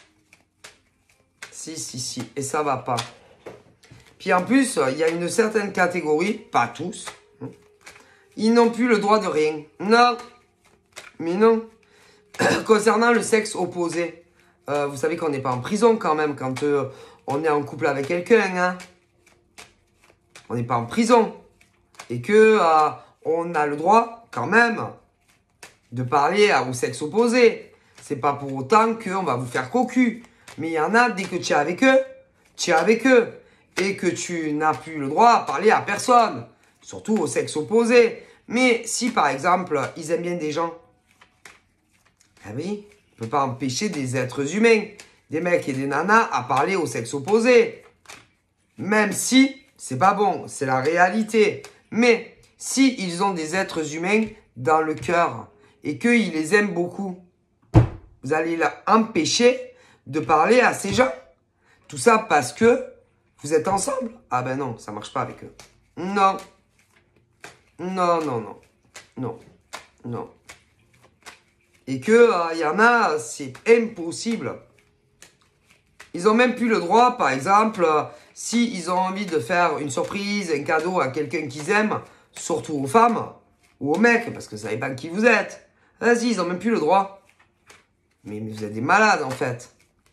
Si. Et ça va pas. Puis en plus, il y a une certaine catégorie, pas tous, hein, ils n'ont plus le droit de rien. Non. Mais non. Concernant le sexe opposé, vous savez qu'on n'est pas en prison quand même quand on est en couple avec quelqu'un. Hein. On n'est pas en prison. Et que on a le droit quand même de parler au sexe opposé. C'est pas pour autant qu'on va vous faire cocu. Mais il y en a, dès que tu es avec eux, tu es avec eux. Et que tu n'as plus le droit à parler à personne. Surtout au sexe opposé. Mais si par exemple, ils aiment bien des gens, ah oui, on ne peut pas empêcher des êtres humains, des mecs et des nanas, à parler au sexe opposé. Même si c'est pas bon, c'est la réalité. Mais si ils ont des êtres humains dans le cœur et qu'ils les aiment beaucoup, vous allez l'empêcher de parler à ces gens. Tout ça parce que Vous êtes ensemble? Ah ben non, ça marche pas avec eux. Non. Non, non, non. Non. Non. Et que il y en a, c'est impossible. Ils ont même plus le droit, par exemple, s'ils ont envie de faire une surprise, un cadeau à quelqu'un qu'ils aiment, surtout aux femmes ou aux mecs, parce que ça dépend qui vous êtes. Vas-y, ils ont même plus le droit. Mais vous êtes des malades, en fait.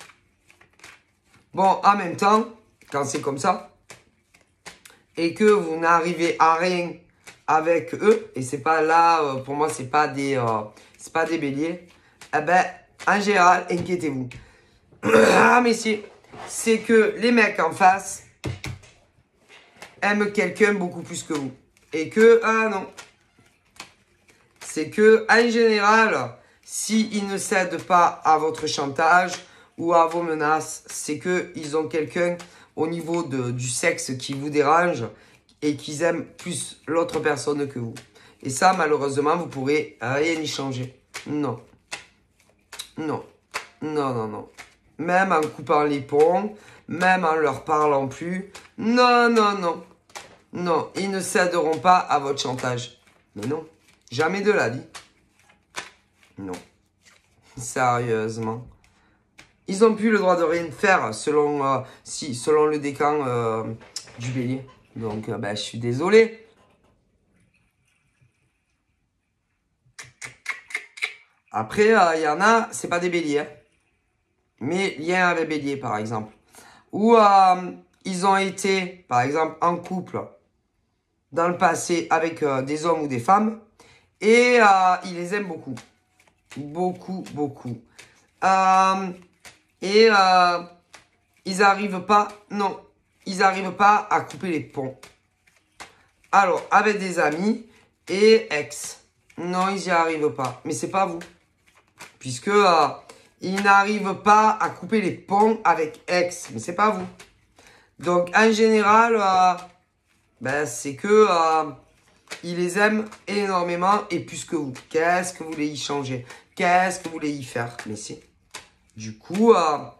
Bon, en même temps, quand c'est comme ça, et que vous n'arrivez à rien avec eux, et c'est pas là, pour moi, c'est pas des béliers, eh ben, en général, inquiétez-vous. Ah, mais si, c'est que les mecs en face aiment quelqu'un beaucoup plus que vous. Et que, ah non, c'est que, en général, s'ils ne cèdent pas à votre chantage ou à vos menaces, c'est qu'ils ont quelqu'un au niveau du sexe qui vous dérange et qu'ils aiment plus l'autre personne que vous. Et ça, malheureusement, vous pourrez rien y changer. Non. Non. Non, non, non. Même en coupant les ponts, même en leur parlant plus. Non, non, non. Non, ils ne céderont pas à votre chantage. Mais non, jamais de la vie. Non. Sérieusement. Ils n'ont plus le droit de rien faire selon, selon le décan du bélier. Donc, ben, je suis désolé. Après, il y en a, c'est pas des béliers. Hein. Mais lien avec bélier, par exemple. Ou ils ont été, par exemple, en couple dans le passé avec des hommes ou des femmes. Et ils les aiment beaucoup. Beaucoup, beaucoup. Et ils n'arrivent pas, non, ils n'arrivent pas à couper les ponts. Alors, avec des amis et ex. Non, ils n'y arrivent pas. Mais c'est pas vous. Puisque ils n'arrivent pas à couper les ponts avec ex. Mais c'est pas vous. Donc, en général, ben, c'est que ils les aiment énormément et plus que vous. Qu'est-ce que vous voulez y changer? Qu'est-ce que vous voulez y faire? Mais c'est... Du coup,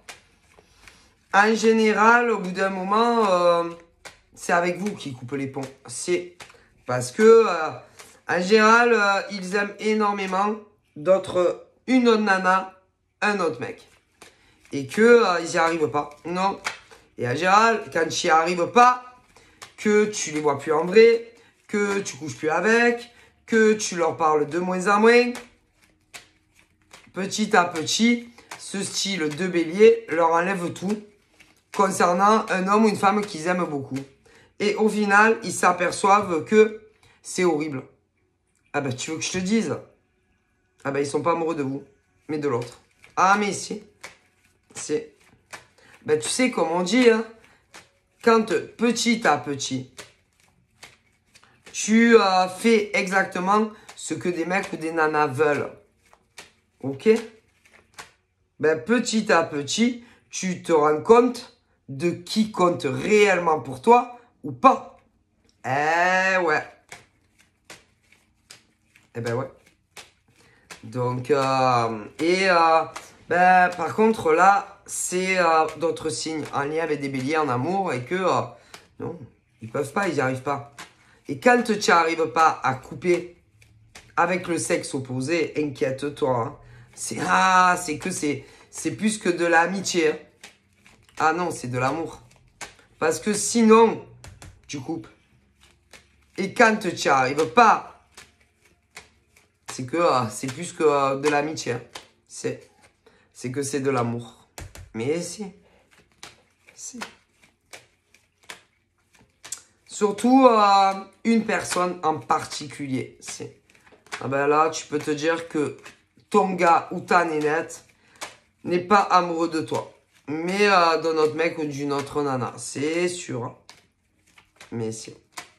en général, au bout d'un moment, c'est avec vous qui coupent les ponts. C'est parce que, en général, ils aiment énormément une autre nana, un autre mec. Et que ils n'y arrivent pas. Non. Et en général, quand tu n'y arrives pas, que tu les vois plus en vrai, que tu couches plus avec, que tu leur parles de moins en moins, petit à petit, ce style de bélier leur enlève tout concernant un homme ou une femme qu'ils aiment beaucoup. Et au final, ils s'aperçoivent que c'est horrible. Ah ben, tu veux que je te dise? Ah ben, ils sont pas amoureux de vous, mais de l'autre. Ah mais si. C'est... Ben, tu sais comme on dit, hein, quand petit à petit, tu fais exactement ce que des mecs ou des nanas veulent. Ok? Ben, petit à petit, tu te rends compte de qui compte réellement pour toi ou pas. Eh ouais. Eh ben ouais. Donc, ben, par contre, là, c'est d'autres signes en lien avec des béliers en amour et que, non, ils peuvent pas, ils n'y arrivent pas. Et quand tu n'y arrives pas à couper avec le sexe opposé, inquiète-toi. Hein. C'est plus que de l'amitié. Hein. Ah non, c'est de l'amour. Parce que sinon, tu coupes. Et quand tu n'y arrives pas, c'est que c'est plus que de l'amitié. Hein. C'est que c'est de l'amour. Mais si. Surtout une personne en particulier. Ah ben là, tu peux te dire que ton gars ou ta nénette n'est pas amoureux de toi. Mais d'un autre mec ou d'une autre nana. C'est sûr. Hein. Mais si.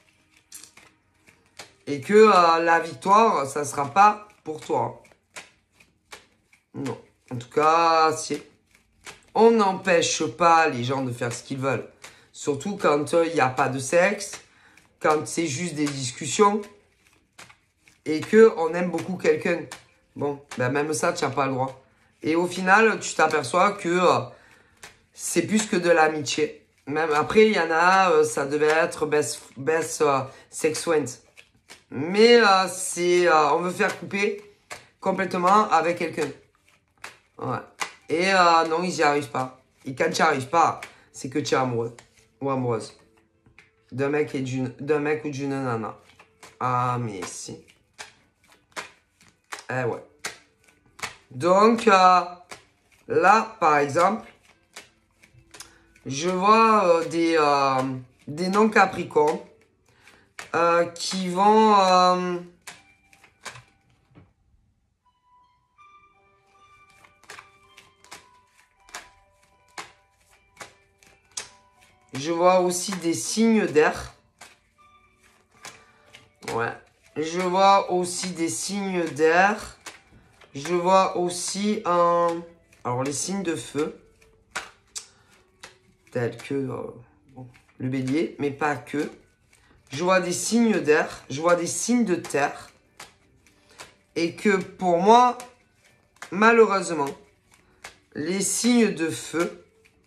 Et que la victoire, ça sera pas pour toi. Non. En tout cas, si. On n'empêche pas les gens de faire ce qu'ils veulent. Surtout quand il n'y a pas de sexe. Quand c'est juste des discussions. Et qu'on aime beaucoup quelqu'un. Bon, ben même ça, tu n'as pas le droit. Et au final, tu t'aperçois que c'est plus que de l'amitié. Même après, il y en a, ça devait être best sex friends. Mais on veut faire couper complètement avec quelqu'un. Ouais. Et non, ils n'y arrivent pas. Et quand tu n'y arrives pas, c'est que tu es amoureux ou amoureuse d'un mec ou d'une nana. Ah, mais si. Eh ouais. Donc, là, par exemple, je vois des non-capricornes qui vont... je vois aussi des signes d'air. Ouais. Je vois aussi des signes d'air. Je vois aussi alors les signes de feu. Tels que bon, le bélier, mais pas que. Je vois des signes d'air. Je vois des signes de terre. Et que pour moi, malheureusement, les signes de feu,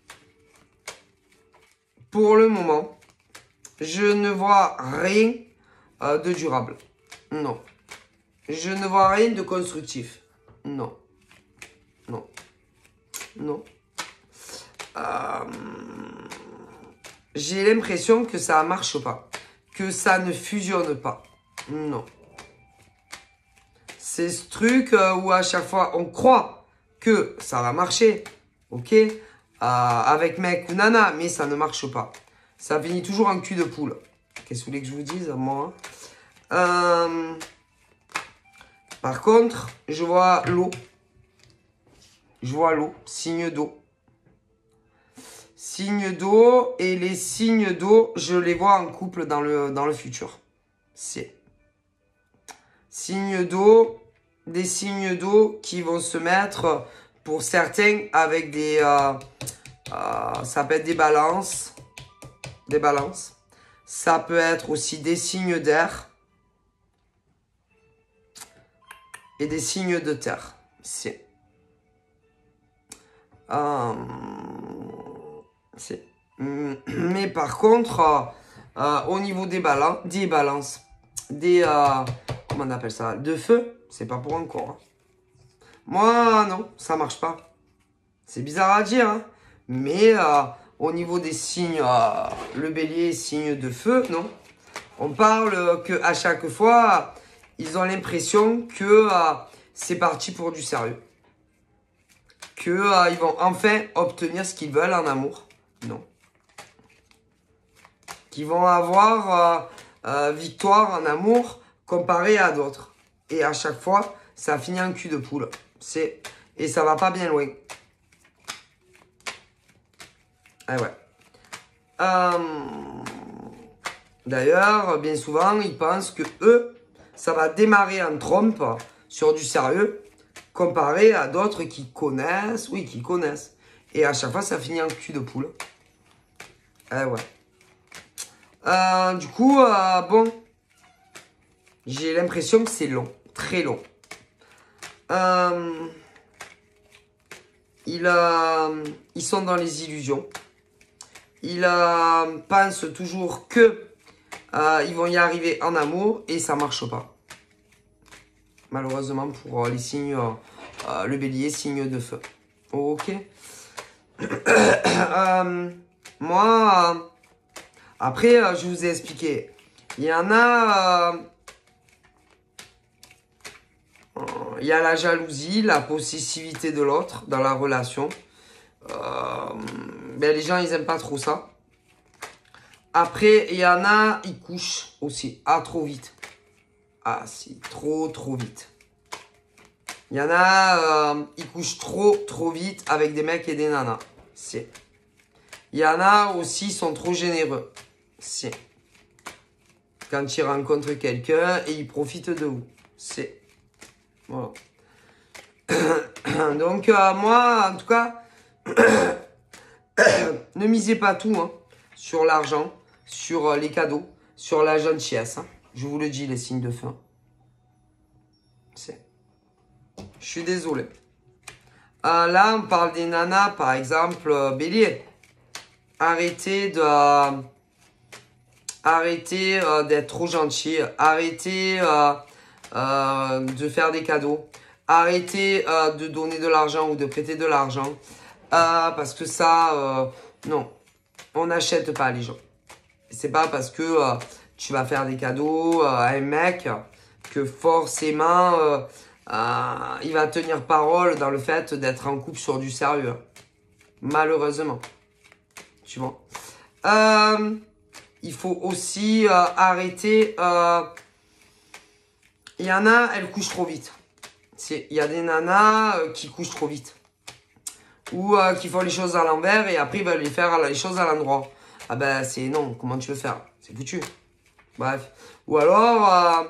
pour le moment, je ne vois rien de durable. Non. Je ne vois rien de constructif. Non. Non. Non. J'ai l'impression que ça ne marche pas. Que ça ne fusionne pas. Non. C'est ce truc où à chaque fois on croit que ça va marcher. Ok, avec mec ou nana, mais ça ne marche pas. Ça finit toujours en cul de poule. Qu'est-ce que vous voulez que je vous dise, moi? Par contre, je vois l'eau. Je vois l'eau, signe d'eau. Signe d'eau, et les signes d'eau, je les vois en couple dans le futur. C'est signes d'eau, des signes d'eau qui vont se mettre, pour certains, avec des... ça peut être des balances. Des balances. Ça peut être aussi des signes d'air. Et des signes de terre. C'est... mais par contre, au niveau des balances, comment on appelle ça? De feu, c'est pas pour encore. Hein. Moi, non, ça marche pas. C'est bizarre à dire, hein. Mais au niveau des signes, le bélier, signe de feu, non. On parle que à chaque fois, ils ont l'impression que c'est parti pour du sérieux. Que ils vont enfin obtenir ce qu'ils veulent en amour. Non. Qu'ils vont avoir victoire en amour comparé à d'autres. Et à chaque fois, ça finit en cul de poule. Et ça va pas bien loin. Ah ouais. D'ailleurs, bien souvent, ils pensent que eux, ça va démarrer en trompe sur du sérieux, comparé à d'autres qui connaissent, oui, qui connaissent. Et à chaque fois, ça finit en cul de poule. Ah ouais. Du coup, bon, j'ai l'impression que c'est long, très long. Ils sont dans les illusions. Ils pensent toujours que ils vont y arriver en amour et ça marche pas. Malheureusement pour les signes, le bélier, signe de feu. Ok. Moi, après, je vous ai expliqué. Il y en a... il y a la jalousie, la possessivité de l'autre dans la relation. Ben, les gens, ils aiment pas trop ça. Après, il y en a, ils couchent aussi. Ah, trop vite. Ah, si, trop vite. Il y en a, ils couchent trop vite avec des mecs et des nanas. C'est. Il y en a aussi, ils sont trop généreux. C'est. Quand ils rencontrent quelqu'un et ils profitent de vous. C'est. Voilà. Donc, moi, en tout cas, ne misez pas tout hein, sur l'argent, sur les cadeaux, sur la gentillesse. Hein. Je vous le dis, les signes de feu. C'est. Je suis désolé. Là, on parle des nanas, par exemple, bélier. arrêtez d'être trop gentil. Arrêtez de faire des cadeaux. Arrêtez de donner de l'argent ou de prêter de l'argent. Parce que ça, non, on n'achète pas les gens. C'est pas parce que tu vas faire des cadeaux à un mec que forcément il va tenir parole dans le fait d'être en couple sur du sérieux. Malheureusement. Tu vois. Il faut aussi arrêter. Il y en a, elles couchent trop vite. Il y a des nanas qui couchent trop vite. Ou qui font les choses à l'envers et après ils veulent les faire les choses à l'endroit. Ah ben c'est non, comment tu veux faire? C'est foutu. Bref. Ou alors,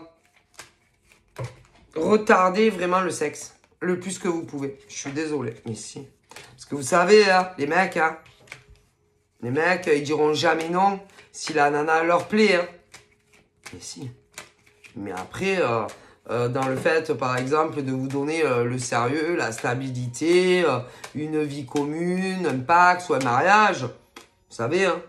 retardez vraiment le sexe. Le plus que vous pouvez. Je suis désolé. Mais si. Parce que vous savez, hein, les mecs, ils diront jamais non si la nana leur plaît. Hein. Mais si. Mais après, dans le fait, par exemple, de vous donner le sérieux, la stabilité, une vie commune, un pacte ou un mariage, vous savez, hein.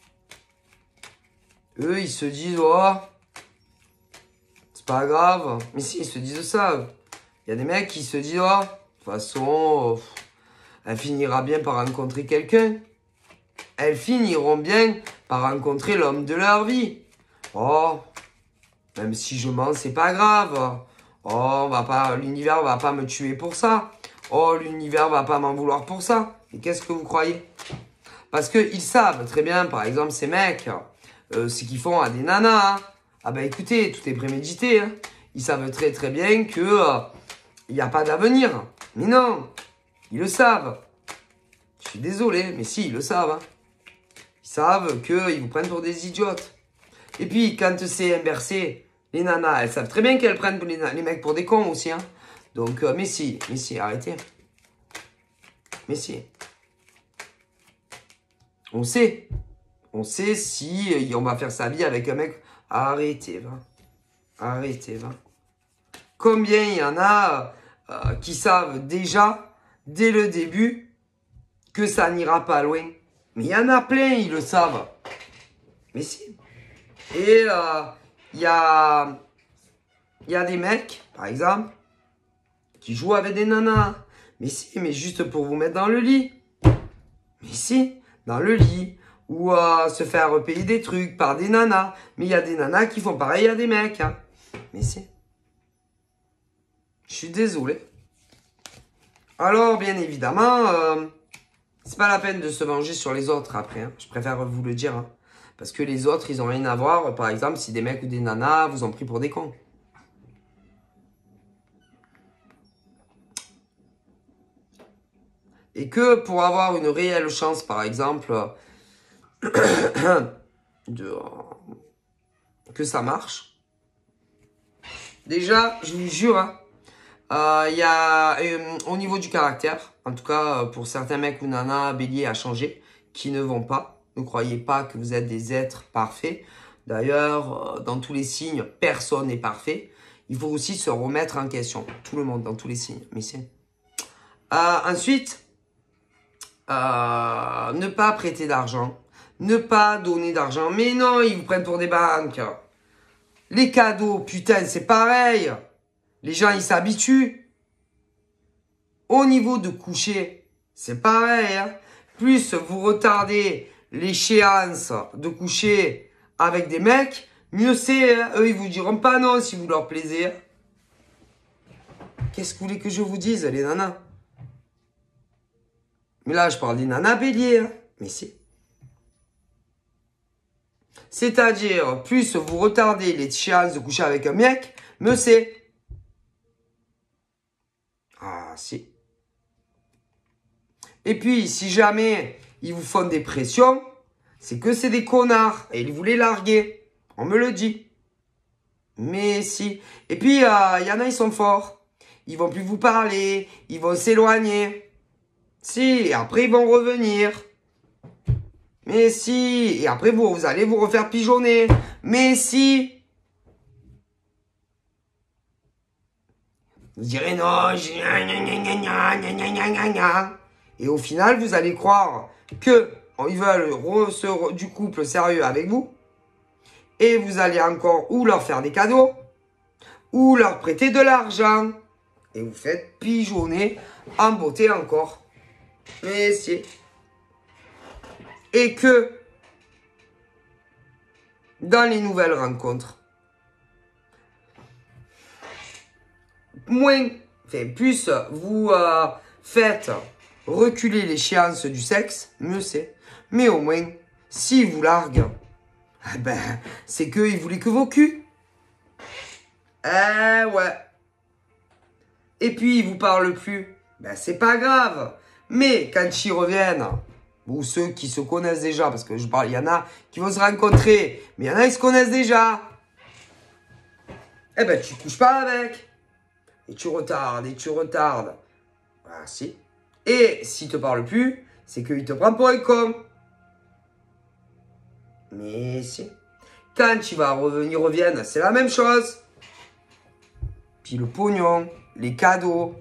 Eux, ils se disent, oh, c'est pas grave. Mais si, ils se disent ça. Il y a des mecs qui se disent, oh, de toute façon, elle finira bien par rencontrer quelqu'un. Elles finiront bien par rencontrer l'homme de leur vie. Oh, même si je mens, c'est pas grave. Oh, l'univers va pas me tuer pour ça. Oh, l'univers va pas m'en vouloir pour ça. Et qu'est-ce que vous croyez? Parce qu'ils savent très bien, par exemple, ces mecs, ce qu'ils font à des nanas. Hein. Ah ben écoutez, tout est prémédité. Hein. Ils savent très très bien que il n'y a pas d'avenir. Mais non, ils le savent. Je suis désolé, mais si, ils le savent. Hein. Ils savent qu'ils vous prennent pour des idiotes. Et puis, quand c'est inversé, les nanas, elles savent très bien qu'elles prennent les mecs pour des cons aussi. Hein. Donc, mais si, arrêtez. Mais si. On sait. On sait si on va faire sa vie avec un mec. Arrêtez, va. Arrêtez, va. Combien il y en a qui savent déjà, dès le début, que ça n'ira pas loin. Mais il y en a plein, ils le savent. Mais si. Et il y a des mecs, par exemple, qui jouent avec des nanas. Mais si, mais juste pour vous mettre dans le lit. Mais si, dans le lit. Ou se faire payer des trucs par des nanas. Mais il y a des nanas qui font pareil à des mecs. Hein. Mais si. Je suis désolé. Alors, bien évidemment, c'est pas la peine de se venger sur les autres après. Hein. Je préfère vous le dire. Hein. Parce que les autres, ils ont rien à voir. Par exemple, si des mecs ou des nanas vous ont pris pour des cons. Et que pour avoir une réelle chance, par exemple, que ça marche. Déjà, je vous jure, hein, y a au niveau du caractère, en tout cas pour certains mecs ou nanas béliers à changer, qui ne vont pas. Ne croyez pas que vous êtes des êtres parfaits. D'ailleurs, dans tous les signes, personne n'est parfait. Il faut aussi se remettre en question. Tout le monde, dans tous les signes. Mais c'est... ensuite, ne pas prêter d'argent. Ne pas donner d'argent. Mais non, ils vous prennent pour des banques. Les cadeaux, putain, c'est pareil. Les gens, ils s'habituent. Au niveau de coucher, c'est pareil. Hein. Plus vous retardez l'échéance de coucher avec des mecs, mieux c'est. Hein. Eux, ils vous diront pas non si vous leur plaisez. Hein. Qu'est-ce que vous voulez que je vous dise, les nanas? Mais là, je parle des nanas béliers. Hein. Mais si. C'est-à-dire, plus vous retardez l'échéance de coucher avec un mec, mieux c'est. Ah, si. Et puis, si jamais ils vous font des pressions, c'est que c'est des connards et ils voulaient larguer. On me le dit. Mais si. Et puis, il y en a, ils sont forts. Ils vont plus vous parler. Ils vont s'éloigner. Si. Et après, ils vont revenir. Mais si. Et après, vous allez vous refaire pigeonner. Mais si. Vous direz non. Et au final, vous allez croire que ils veulent du couple sérieux avec vous. Et vous allez encore ou leur faire des cadeaux, ou leur prêter de l'argent. Et vous faites pigeonner en beauté encore. Mais si. Et que dans les nouvelles rencontres, plus vous faites reculer l'échéance du sexe, mieux c'est. Mais au moins, s'ils vous larguent, c'est qu'ils voulaient que vos culs. Ouais. Et puis, ils vous parlent plus. C'est pas grave. Mais quand ils reviennent, ou ceux qui se connaissent déjà, parce que je parle, il y en a qui vont se rencontrer, mais il y en a qui se connaissent déjà. Tu couches pas avec. Et tu retardes, et tu retardes. Voilà, si. Et s'il te parle plus, c'est qu'il te prend pour un con. Mais si. Quand ils reviennent, c'est la même chose. Puis le pognon, les cadeaux.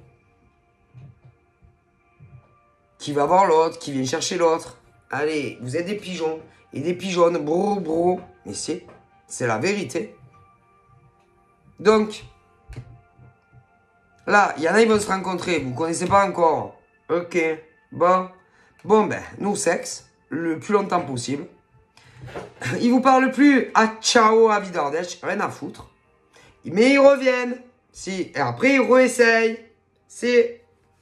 Qui va voir l'autre, qui vient chercher l'autre. Allez, vous êtes des pigeons. Et des pigeonnes, bro. Mais c'est la vérité. Donc, là, il y en a, ils vont se rencontrer. Vous ne connaissez pas encore. Ok, bon. Bon, nous, sexe, le plus longtemps possible. Ils vous parlent plus. Ah, ciao, à Vidardèche, rien à foutre. Mais ils reviennent. Si, et après, ils réessayent. C'est...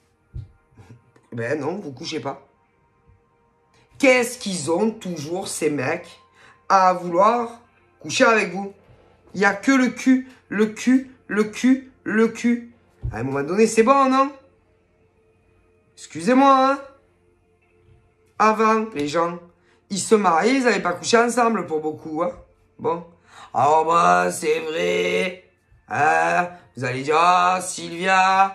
non, vous couchez pas. Qu'est-ce qu'ils ont toujours, ces mecs, à vouloir coucher avec vous? Il n'y a que le cul, le cul, le cul, le cul. À un moment donné, c'est bon, non? Excusez-moi, hein? Avant, les gens, ils se mariaient, ils n'avaient pas couché ensemble pour beaucoup, hein? Bon. Alors, c'est vrai. Hein? Vous allez dire, ah, Sylvia...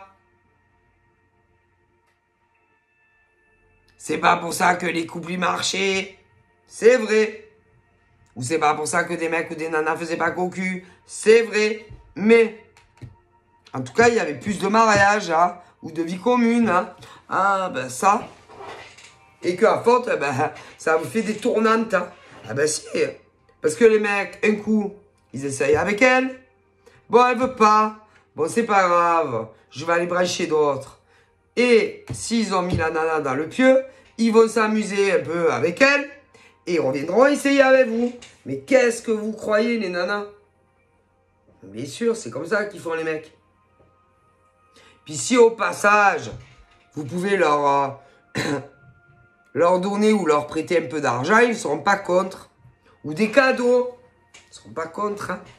C'est pas pour ça que les couples y marchaient. C'est vrai. Ou c'est pas pour ça que des mecs ou des nanas faisaient pas cocu. C'est vrai. Mais, en tout cas, il y avait plus de mariage, hein, ou de vie commune. Hein. Ah, ça. Et qu'à force, ça vous fait des tournantes. Hein. Ah, si. Parce que les mecs, un coup, ils essayent avec elle. Bon, elle veut pas. Bon, c'est pas grave. Je vais aller brancher d'autres. Et s'ils ont mis la nana dans le pieu, ils vont s'amuser un peu avec elle et ils reviendront essayer avec vous. Mais qu'est-ce que vous croyez, les nanas? Bien sûr, c'est comme ça qu'ils font les mecs. Puis si au passage, vous pouvez leur donner ou leur prêter un peu d'argent, ils ne seront pas contre. Ou des cadeaux, ils ne seront pas contre. Hein.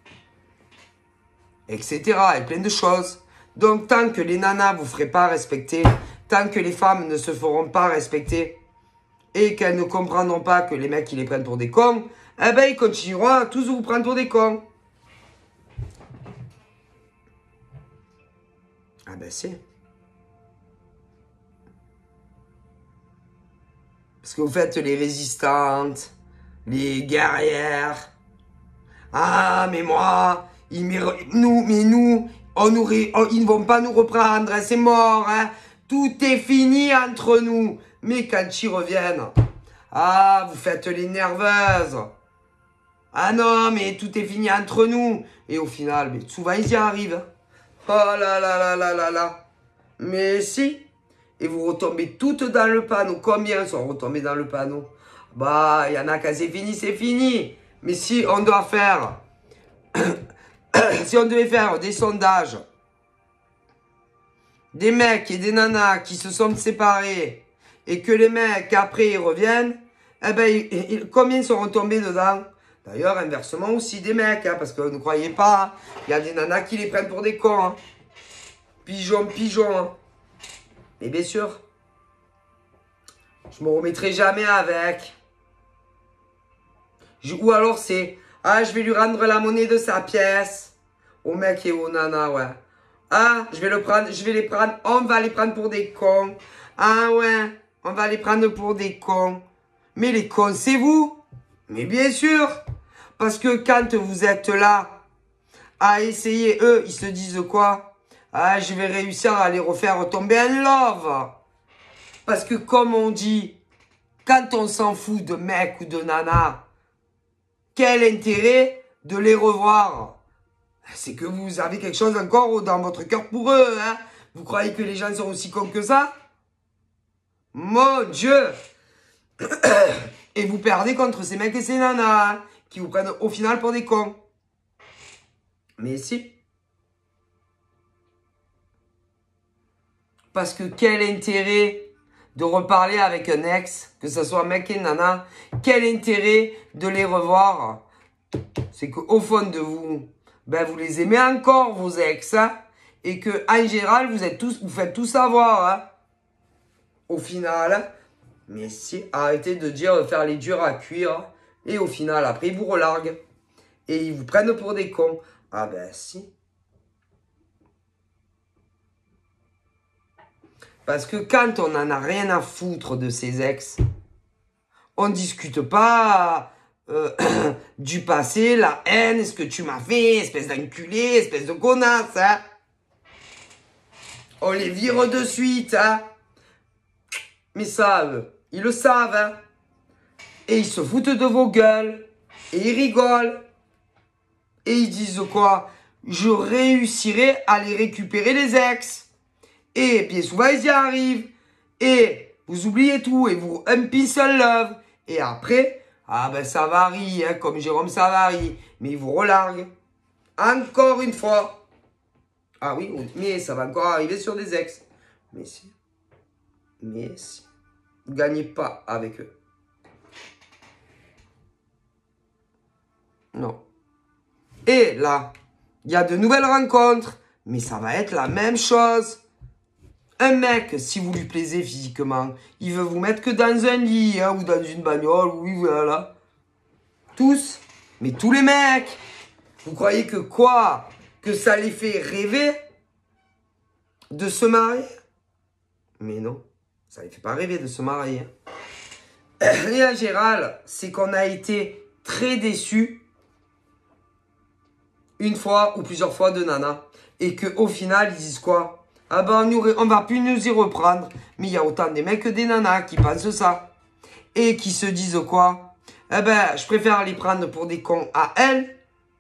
Etc. Et plein de choses. Donc, tant que les nanas ne vous ferez pas respecter, tant que les femmes ne se feront pas respecter et qu'elles ne comprendront pas que les mecs, ils les prennent pour des cons, ils continueront à tous vous prendre pour des cons. Ah c'est. Parce que vous faites les résistantes, les guerrières. Ah, mais moi, ils ne vont pas nous reprendre, hein, c'est mort, hein. Tout est fini entre nous. Mais quand ils reviennent, ah, vous faites les nerveuses. Ah non, mais tout est fini entre nous. Et au final, mais souvent ils y arrivent. Oh là là là là là là. Mais si. Et vous retombez toutes dans le panneau. Combien sont retombés dans le panneau? Il y en a quand c'est fini, c'est fini. Mais si on doit faire... si on devait faire des sondages, des mecs et des nanas qui se sont séparés, et que les mecs, après, ils reviennent, combien sont retombés dedans? D'ailleurs, inversement aussi des mecs, hein, parce que ne croyez pas, il y a des nanas qui les prennent pour des cons. Hein. Pigeon. Hein. Mais bien sûr, je me remettrai jamais avec. Ou alors c'est, ah, je vais lui rendre la monnaie de sa pièce. Au mec et aux nanas, ouais. Ah, je vais les prendre, on va les prendre pour des cons. Ah ouais, on va les prendre pour des cons. Mais les cons, c'est vous. Mais bien sûr. Parce que quand vous êtes là, à essayer, eux, ils se disent quoi? Ah, je vais réussir à les refaire tomber en love. Parce que comme on dit, Quand on s'en fout de mec ou de nana, quel intérêt de les revoir? C'est que vous avez quelque chose encore dans votre cœur pour eux, hein? Vous croyez que les gens sont aussi cons que ça? Mon Dieu! Et vous perdez contre ces mecs et ces nanas, hein, qui vous prennent au final pour des cons. Mais si. Parce que quel intérêt de reparler avec un ex, que ce soit mec et nana, quel intérêt de les revoir? C'est qu'au fond de vous, ben vous les aimez encore, vos ex, hein, et que en général, vous faites tout savoir, hein, au final. Mais si, arrêtez de dire de faire les durs à cuire, et au final, après, ils vous relarguent, et ils vous prennent pour des cons. Ah ben si. Parce que quand on n'en a rien à foutre de ses ex, on discute pas du passé, la haine, ce que tu m'as fait, espèce d'enculé, espèce de connasse, hein. On les vire de suite, hein. Mais ils le savent, hein. Et ils se foutent de vos gueules, et ils rigolent. Et ils disent quoi? Je réussirai à les récupérer les ex. Et bien souvent, ils y arrivent. Et vous oubliez tout. Et vous, un peace and love. Et après, ah ben ça varie, hein, comme Jérôme Savary. Mais ils vous relarguent. Encore une fois. Ah oui, mais ça va encore arriver sur des ex. Mais si. Mais si. Vous ne gagnez pas avec eux. Non. Et là, il y a de nouvelles rencontres. Mais ça va être la même chose. Un mec, si vous lui plaisez physiquement, il veut vous mettre que dans un lit, hein, ou dans une bagnole, oui, voilà. Tous. Mais tous les mecs. Vous croyez que quoi? Que ça les fait rêver de se marier? Mais non. Ça les fait pas rêver de se marier. Et en général, c'est qu'on a été très déçus une fois ou plusieurs fois de nana. Et qu'au final, ils disent quoi? Ah ben, on va plus nous y reprendre. Mais il y a autant des mecs que des nanas qui pensent ça. Et qui se disent quoi? Eh ben, je préfère les prendre pour des cons à elle.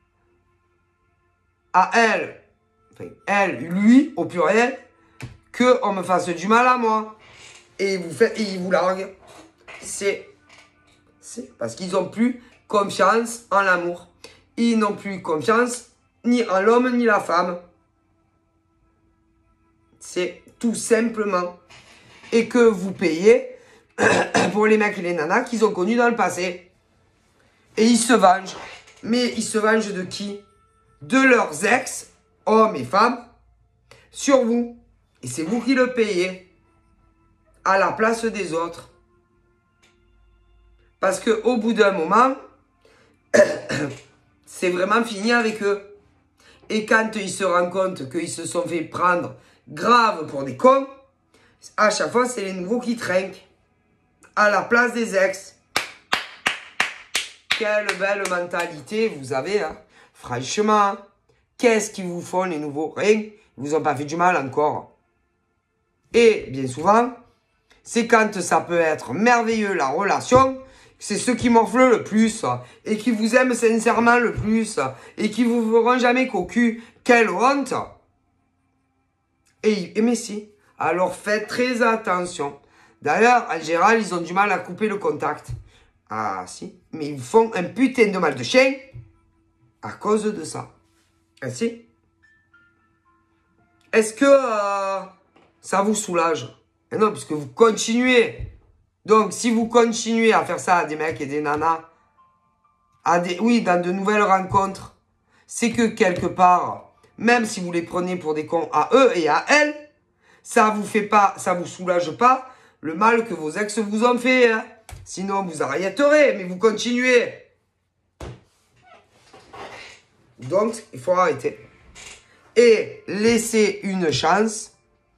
À elle. Enfin, elle, lui, au pluriel. Qu'on me fasse du mal à moi. Et ils vous larguent. C'est parce qu'ils n'ont plus confiance en l'amour. Ils n'ont plus confiance ni en l'homme ni la femme. C'est tout simplement. Et que vous payez pour les mecs et les nanas qu'ils ont connus dans le passé. Et ils se vengent. Mais ils se vengent de qui? De leurs ex, hommes et femmes, sur vous. Et c'est vous qui le payez. À la place des autres. Parce qu'au bout d'un moment, c'est vraiment fini avec eux. Et quand ils se rendent compte qu'ils se sont fait prendre grave pour des cons, à chaque fois, c'est les nouveaux qui trinquent. À la place des ex. Quelle belle mentalité vous avez, hein. Franchement, qu'est-ce qu'ils vous font les nouveaux? Rien. Ils vous ont pas fait du mal encore. Et bien souvent, c'est quand ça peut être merveilleux la relation, c'est ceux qui morflent le plus et qui vous aiment sincèrement le plus et qui vous feront jamais cocu. Quelle honte! Et mais si. Alors faites très attention. D'ailleurs, en général, ils ont du mal à couper le contact. Ah si. Mais ils font un putain de mal de chien à cause de ça. Ah si. Est-ce que ça vous soulage? Et non, puisque vous continuez. Donc, si vous continuez à faire ça à des mecs et des nanas, oui, dans de nouvelles rencontres, c'est que quelque part, même si vous les prenez pour des cons à eux et à elles, ça vous soulage pas le mal que vos ex vous ont fait, hein. Sinon, vous arrêterez, mais vous continuez. Donc, il faut arrêter. Et laisser une chance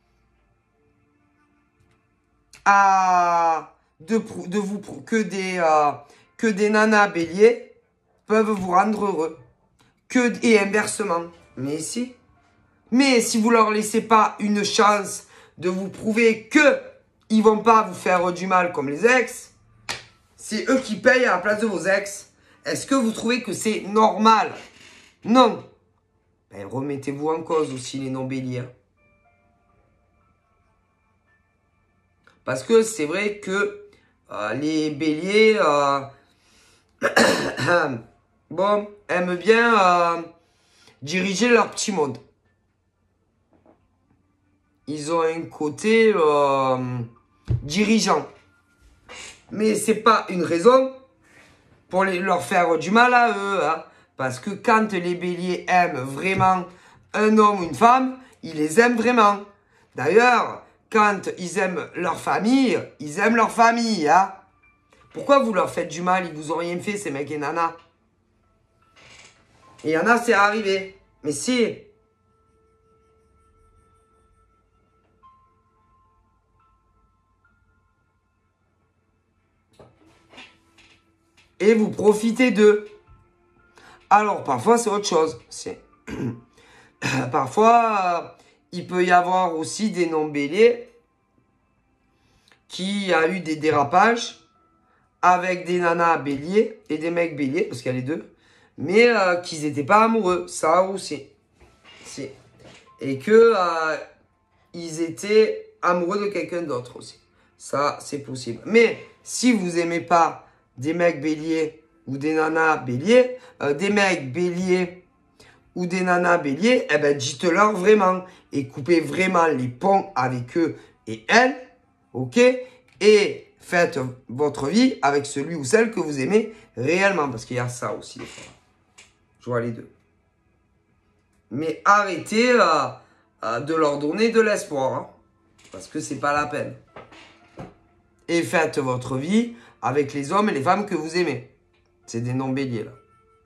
que des nanas béliers peuvent vous rendre heureux. Et inversement. Mais si vous leur laissez pas une chance de vous prouver que ils vont pas vous faire du mal comme les ex, C'est eux qui payent à la place de vos ex. Est-ce que vous trouvez que c'est normal? Non. Ben, remettez-vous en cause aussi les non-béliers. Parce que c'est vrai que les béliers, bon, aiment bien diriger leur petit monde. Ils ont un côté dirigeant. Mais c'est pas une raison pour leur faire du mal à eux. Hein. Parce que quand les béliers aiment vraiment un homme ou une femme, ils les aiment vraiment. D'ailleurs, quand ils aiment leur famille, ils aiment leur famille. Hein. Pourquoi vous leur faites du mal? Ils vous ont rien fait, ces mecs et nanas. Et il y en a, c'est arrivé. Mais si. Et vous profitez d'eux. Alors, parfois, c'est autre chose. Parfois, il peut y avoir aussi des non-béliers qui a eu des dérapages avec des nanas béliers et des mecs béliers, parce qu'il y a les deux, mais qu'ils n'étaient pas amoureux. Ça aussi. Et que ils étaient amoureux de quelqu'un d'autre aussi. Ça, c'est possible. Mais si vous n'aimez pas des mecs béliers ou des nanas béliers, des mecs béliers ou des nanas béliers, eh ben dites-leur vraiment et coupez vraiment les ponts avec eux et elles, ok? Et faites votre vie avec celui ou celle que vous aimez réellement, parce qu'il y a ça aussi des fois. Je vois les deux. Mais arrêtez de leur donner de l'espoir, hein, parce que c'est pas la peine. Et faites votre vie avec les hommes et les femmes que vous aimez. C'est des non-béliers, là.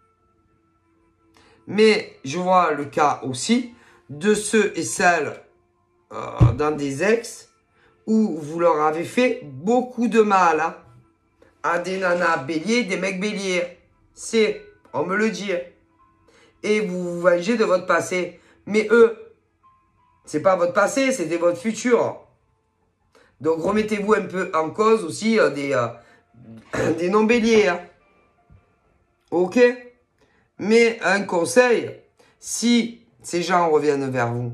Mais je vois le cas aussi de ceux et celles dans des ex où vous leur avez fait beaucoup de mal, hein, à des nanas béliers, des mecs béliers. On me le dit. Et vous vous vengez de votre passé. Mais eux, c'est pas votre passé, c'était votre futur. Donc remettez-vous un peu en cause aussi des non-béliers. Hein. Ok? Mais un conseil, si ces gens reviennent vers vous,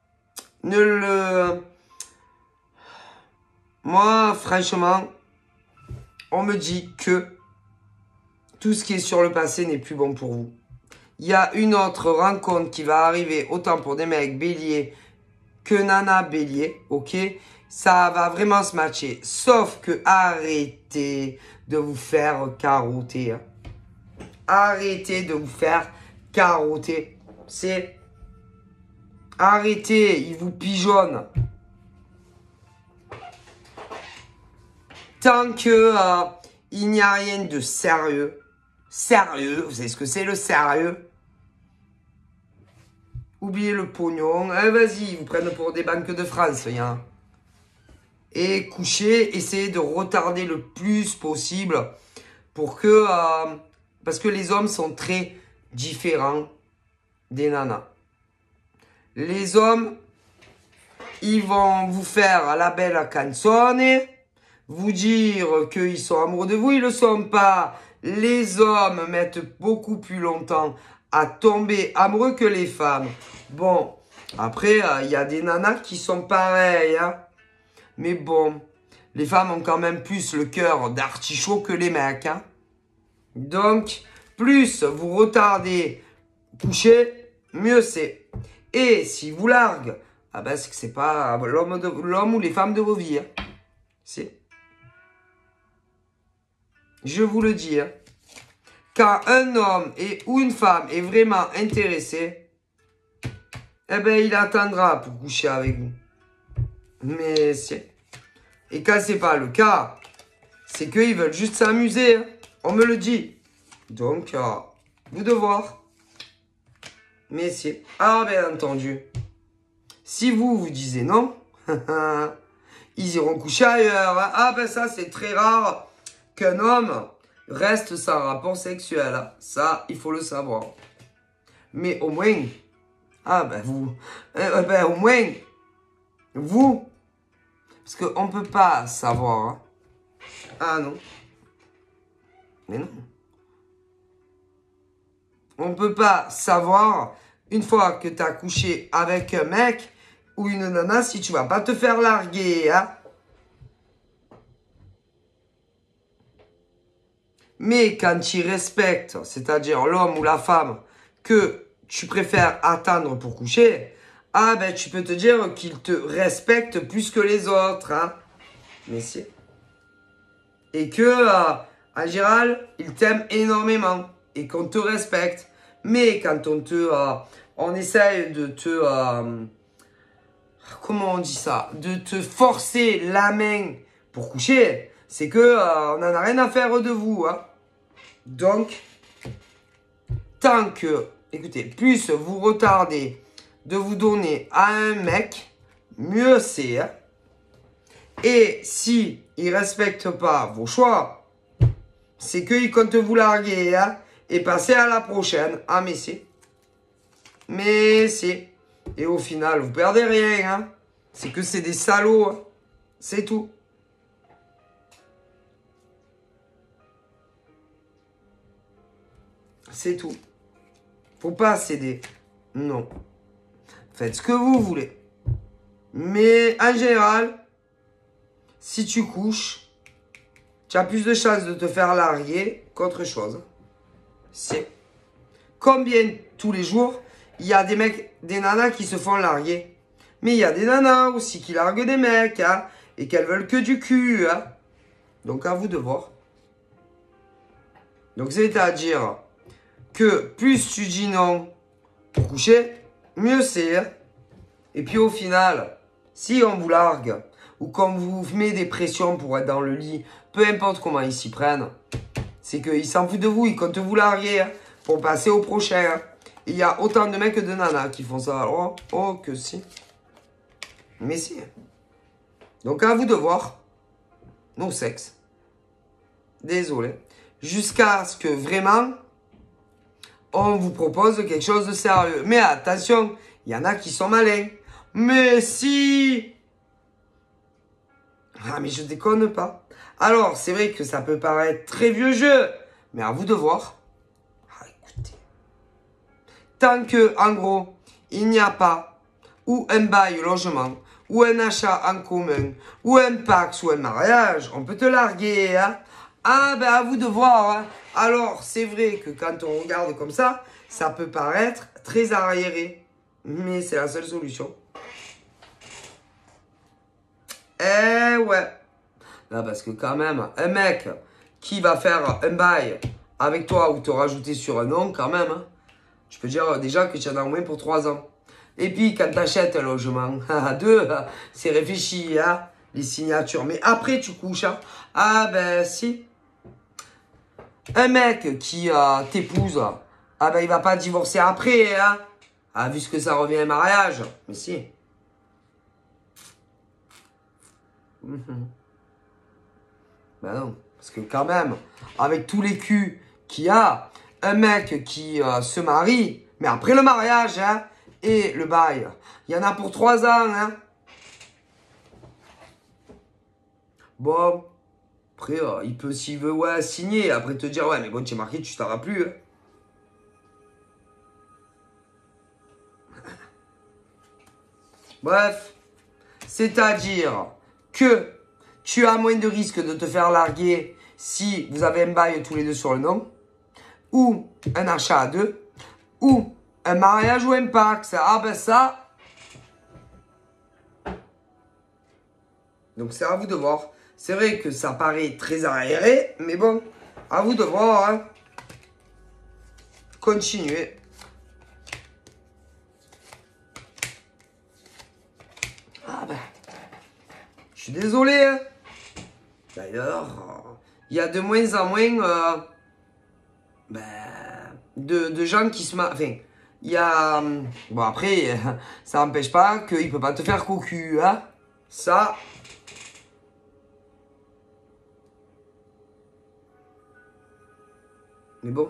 moi, franchement, on me dit que tout ce qui est sur le passé n'est plus bon pour vous. Il y a une autre rencontre qui va arriver, autant pour des mecs béliers que nana bélier, ok? Ça va vraiment se matcher. Sauf que arrêtez de vous faire carotter. Hein. Arrêtez de vous faire carotter. Arrêtez, ils vous pigeonnent. Tant que il n'y a rien de sérieux. Sérieux, vous savez ce que c'est le sérieux? Oubliez le pognon. Eh, vas-y, ils vous prennent pour des banques de France. Hein. Et couchez, essayez de retarder le plus possible pour que... parce que les hommes sont très différents des nanas. Les hommes, ils vont vous faire la belle canzone, vous dire qu'ils sont amoureux de vous, ils ne le sont pas. Les hommes mettent beaucoup plus longtemps à tomber amoureux que les femmes. Bon, après, il y a des nanas qui sont pareilles, hein. Mais bon, les femmes ont quand même plus le cœur d'artichaut que les mecs, hein. Donc, plus vous retardez coucher, mieux c'est. Et si vous larguez, ah ben c'est que c'est pas l'homme ou les femmes de vos vies. Hein. C'est. Je vous le dis. Hein. Quand un homme ou une femme est vraiment intéressé, eh ben il attendra pour coucher avec vous. Mais c'est. Et quand c'est pas le cas, c'est qu'ils veulent juste s'amuser. Hein. On me le dit. Donc, vous devoir. Mais c'est. Ah, bien entendu. Si vous disiez non, ils iront coucher ailleurs. Hein. Ah, ben ça, c'est très rare qu'un homme reste sans rapport sexuel. Hein. Ça, il faut le savoir. Mais au moins, ah, ben vous. Ben au moins, vous. Parce qu'on ne peut pas savoir. Hein. Ah non. Mais non. On ne peut pas savoir, une fois que tu as couché avec un mec ou une nana, si tu vas pas te faire larguer. Hein. Mais quand tu respectes, c'est-à-dire l'homme ou la femme, que tu préfères attendre pour coucher, ah ben tu peux te dire qu'il te respecte plus que les autres. Hein. Mais si. Et que, en général, il t'aime énormément et qu'on te respecte. Mais quand on essaye de te, comment on dit ça, de te forcer la main pour coucher, c'est que on n'en a rien à faire de vous. Hein. Donc, tant que, écoutez, plus vous retardez de vous donner à un mec, mieux c'est. Hein. Et si il ne respecte pas vos choix, c'est qu'il compte vous larguer hein, et passer à la prochaine. Ah, mais c'est. Mais c'est. Et au final, vous perdez rien. Hein. C'est que c'est des salauds. Hein. C'est tout. C'est tout. Faut pas céder. Non. Faites ce que vous voulez. Mais en général, si tu couches, tu as plus de chances de te faire larguer qu'autre chose. C'est. Combien tous les jours, il y a des mecs, des nanas qui se font larguer. Mais il y a des nanas aussi qui larguent des mecs, hein, et qu'elles veulent que du cul. Hein. Donc à vous de voir. Donc c'est-à-dire que plus tu dis non pour coucher, mieux c'est. Hein. Et puis au final, si on vous largue, ou qu'on vous met des pressions pour être dans le lit, peu importe comment ils s'y prennent, c'est qu'ils s'en foutent de vous, ils comptent vous larguer hein, pour passer au prochain. Hein. Il y a autant de mecs que de nanas qui font ça. Oh, que si. Mais si. Donc à vous de voir. Non sexe. Désolé. Jusqu'à ce que vraiment, on vous propose quelque chose de sérieux. Mais attention, il y en a qui sont malins. Mais si. Ah mais je déconne pas. Alors, c'est vrai que ça peut paraître très vieux jeu. Mais à vous de voir. Ah, écoutez. Tant que, en gros, il n'y a pas ou un bail logement, ou un achat en commun, ou un pax, ou un mariage, on peut te larguer. Hein. Ah, ben à vous de voir. Hein. Alors, c'est vrai que quand on regarde comme ça peut paraître très arriéré. Mais c'est la seule solution. Eh ouais. Là, parce que quand même, un mec qui va faire un bail avec toi ou te rajouter sur un nom, quand même, hein, je peux dire déjà que tu en as au moins pour 3 ans. Et puis, quand tu achètes un logement à 2, c'est réfléchi, hein, les signatures. Mais après, tu couches. Hein. Ah ben, si. Un mec qui t'épouse, ah ben, il va pas divorcer après, hein. Ah, vu ce que ça revient à un mariage. Mais si. Ben non. Parce que quand même, avec tous les culs qu'il y a, un mec qui se marie, mais après le mariage, hein, et le bail, il y en a pour 3 ans, hein. Bon, après, il peut, s'il veut, ouais, signer, après te dire, ouais, mais bon, tu es marqué, tu t'en vas plus, hein. Bref, c'est-à-dire que tu as moins de risques de te faire larguer si vous avez un bail tous les deux sur le nom, ou un achat à 2, ou un mariage ou un pax. Ah ben ça. Donc c'est à vous de voir. C'est vrai que ça paraît très arriéré, mais bon, à vous de voir. Hein. Continuez. Ah ben, je suis désolé. Hein. D'ailleurs, il y a de moins en moins de gens qui se marient. Enfin, il y a... Bon, après, ça n'empêche pas qu'il ne peut pas te faire cocu, hein. Ça... Mais bon.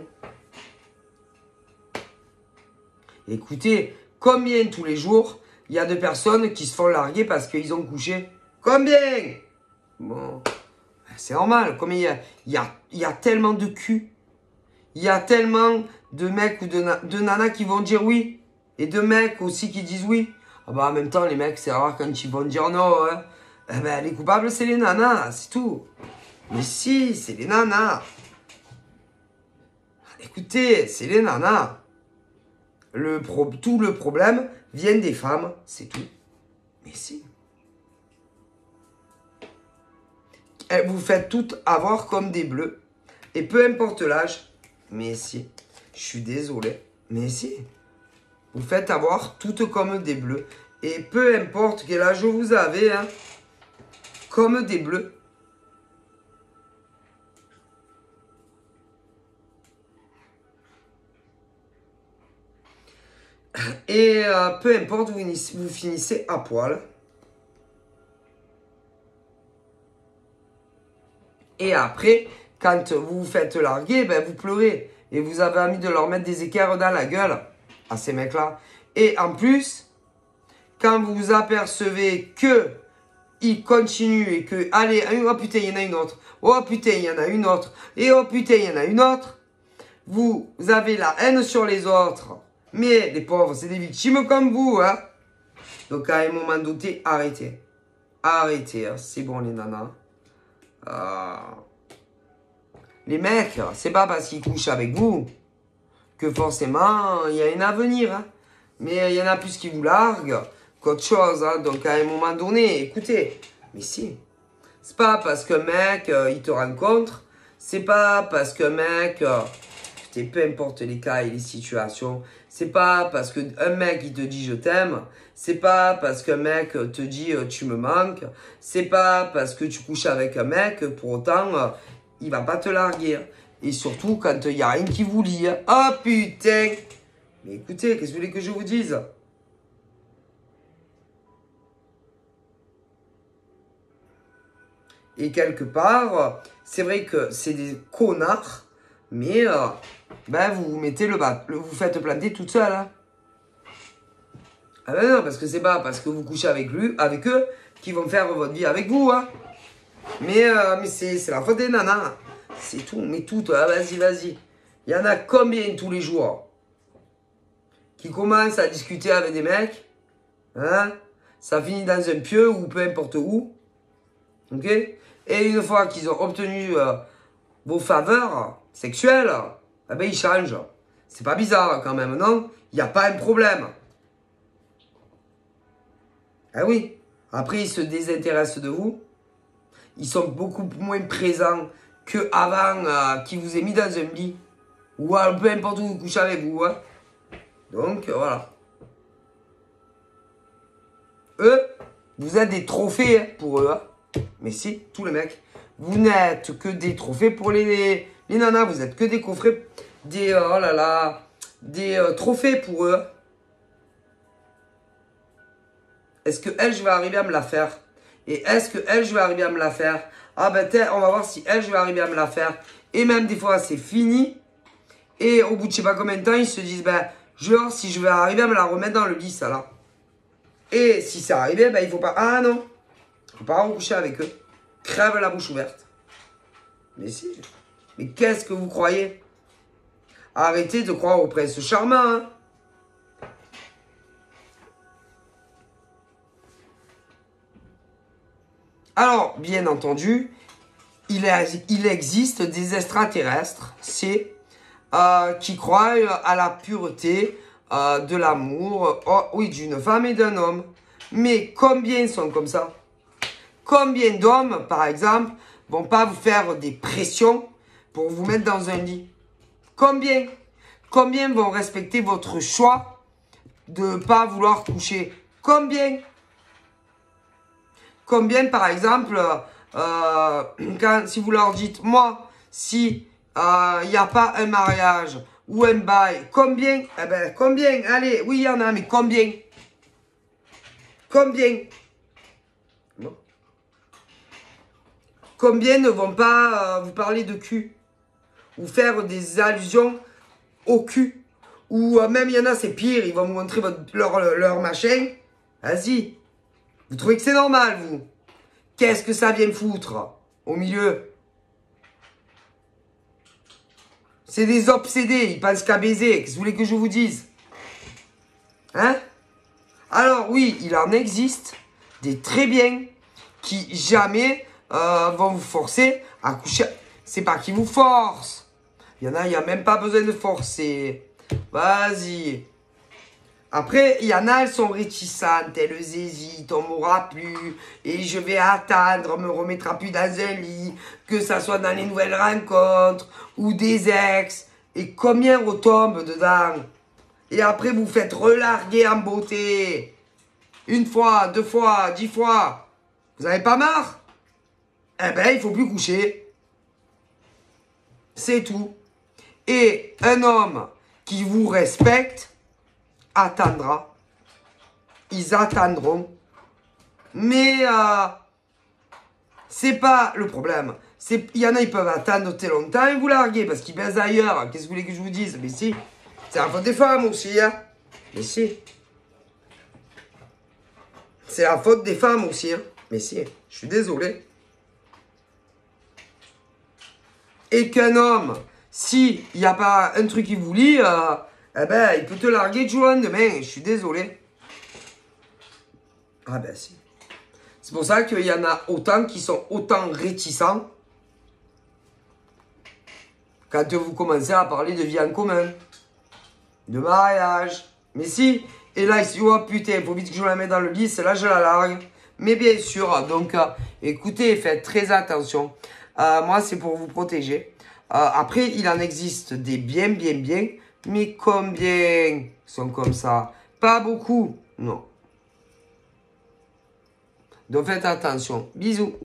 Écoutez, combien tous les jours, il y a de personnes qui se font larguer parce qu'ils ont couché? Combien? Bon... C'est normal. Comme il y a tellement de cul. Il y a tellement de mecs ou de nanas qui vont dire oui. Et de mecs aussi qui disent oui. Ah bah en même temps, les mecs, c'est rare quand ils vont dire non. Hein. Eh ben, les coupables, c'est les nanas, c'est tout. Mais si, c'est les nanas. Écoutez, c'est les nanas. Tout le problème vient des femmes, c'est tout. Mais si. Vous faites toutes avoir comme des bleus. Et peu importe l'âge. Mais si. Je suis désolé. Mais si. Vous faites avoir toutes comme des bleus. Et peu importe quel âge vous avez. Hein, comme des bleus. Et peu importe, vous finissez à poil. Et après, quand vous vous faites larguer, ben vous pleurez. Et vous avez envie de leur mettre des équerres dans la gueule à ces mecs-là. Et en plus, quand vous vous apercevez que ils continuent et que, allez, oh putain, il y en a une autre. Oh putain, il y en a une autre. Et oh putain, il y en a une autre. Vous avez la haine sur les autres. Mais les pauvres, c'est des victimes comme vous, hein. Donc à un moment donné, arrêtez. Arrêtez, hein. C'est bon les nanas. Les mecs, c'est pas parce qu'ils couchent avec vous que forcément il y a un avenir. Hein. Mais il y en a plus qui vous larguent qu'autre chose. Hein. Donc à un moment donné, écoutez, mais si. C'est pas parce qu'un mec, il te rencontre. C'est pas parce qu'un mec, peu importe les cas et les situations. C'est pas parce qu'un mec, il te dit je t'aime. C'est pas parce qu'un mec te dit tu me manques. C'est pas parce que tu couches avec un mec, pour autant, il va pas te larguer. Et surtout quand il n'y a rien qui vous lie. Oh putain! Mais écoutez, qu'est-ce que vous voulez que je vous dise? Et quelque part, c'est vrai que c'est des connards, mais ben vous vous mettez vous faites planter toute seule. Hein. Ah ben non, parce que c'est pas parce que vous couchez avec eux, qu'ils vont faire votre vie avec vous. Hein. Mais c'est la faute des nanas. C'est tout, mais tout. Ah, vas-y, vas-y. Il y en a combien tous les jours qui commencent à discuter avec des mecs, hein? Ça finit dans un pieu ou peu importe où. Ok? Et une fois qu'ils ont obtenu vos faveurs sexuelles, eh ben ils changent. C'est pas bizarre quand même, non? Il n'y a pas un problème. Ah oui. Après, ils se désintéressent de vous. Ils sont beaucoup moins présents qu'avant qu'ils vous aient mis dans un lit. Ou peu importe où vous couchez avec vous. Hein. Donc, voilà. Eux, vous êtes des trophées hein, pour eux. Hein. Mais si, tous les mecs. Vous n'êtes que des trophées pour les nanas. Vous êtes que des coffrets. Des, oh là là. Des trophées pour eux. Est-ce que elle, je vais arriver à me la faire? Et est-ce que elle, je vais arriver à me la faire? Ah ben, on va voir si elle, je vais arriver à me la faire. Et même des fois, c'est fini. Et au bout de je sais pas combien de temps, ils se disent, ben, je vais voir si je vais arriver à me la remettre dans le lit, ça là. Et si c'est arrivé, ben, il faut pas. Ah non, il faut pas recoucher avec eux. Crève la bouche ouverte. Mais si. Mais qu'est-ce que vous croyez? Arrêtez de croire au prince charmant, hein. Alors, bien entendu, il existe des extraterrestres, qui croient à la pureté de l'amour, oui, d'une femme et d'un homme. Mais combien sont comme ça? Combien d'hommes, par exemple, vont pas vous faire des pressions pour vous mettre dans un lit? Combien? Combien vont respecter votre choix de ne pas vouloir coucher? Combien? Combien, par exemple, si vous leur dites, moi, si il n'y a pas un mariage ou un bail, combien? Eh ben, combien? Allez, oui, il y en a, mais combien? Combien? Bon. Combien ne vont pas vous parler de cul? Ou faire des allusions au cul? Ou même, il y en a, c'est pire, ils vont vous montrer leur machin. Vas-y. Vous trouvez que c'est normal, vous? Qu'est-ce que ça vient me foutre? au milieu. C'est des obsédés, ils pensent qu'à baiser. Qu'est-ce que vous voulez que je vous dise? Hein? Alors oui, il en existe des très bien qui jamais vont vous forcer à coucher. C'est pas qu'ils vous forcent. Il y en a, il n'y a même pas besoin de forcer. Vas-y. Après, il y en a, elles sont réticentes, elles hésitent, on m'aura plus, et je vais attendre, on me remettra plus dans un lit, que ça soit dans les nouvelles rencontres, ou des ex, et combien retombe dedans? Et après, vous faites relarguer en beauté. 1 fois, 2 fois, 10 fois. Vous avez pas marre? Eh ben, il faut plus coucher. C'est tout. Et un homme qui vous respecte attendra. Ils attendront. Mais c'est pas le problème. Il y en a, ils peuvent attendre très longtemps et vous larguer parce qu'ils baissent ailleurs. Qu'est-ce que vous voulez que je vous dise? Mais si. C'est la faute des femmes aussi, hein. Mais si. C'est la faute des femmes aussi, hein. Mais si. Je suis désolé. Et qu'un homme, si il n'y a pas un truc qui vous lie, eh ben, il peut te larguer du jour au lendemain. Je suis désolé. Ah ben si. C'est pour ça qu'il y en a autant qui sont autant réticents quand vous commencez à parler de vie en commun, de mariage. Mais si. Et là, il se dit, oh putain, il faut vite que je la mette dans le lit, c'est là je la largue. Mais bien sûr, donc écoutez, faites très attention. Moi, c'est pour vous protéger. Après, il en existe des bien, mais combien sont comme ça? Pas beaucoup, non. Donc faites attention. Bisous.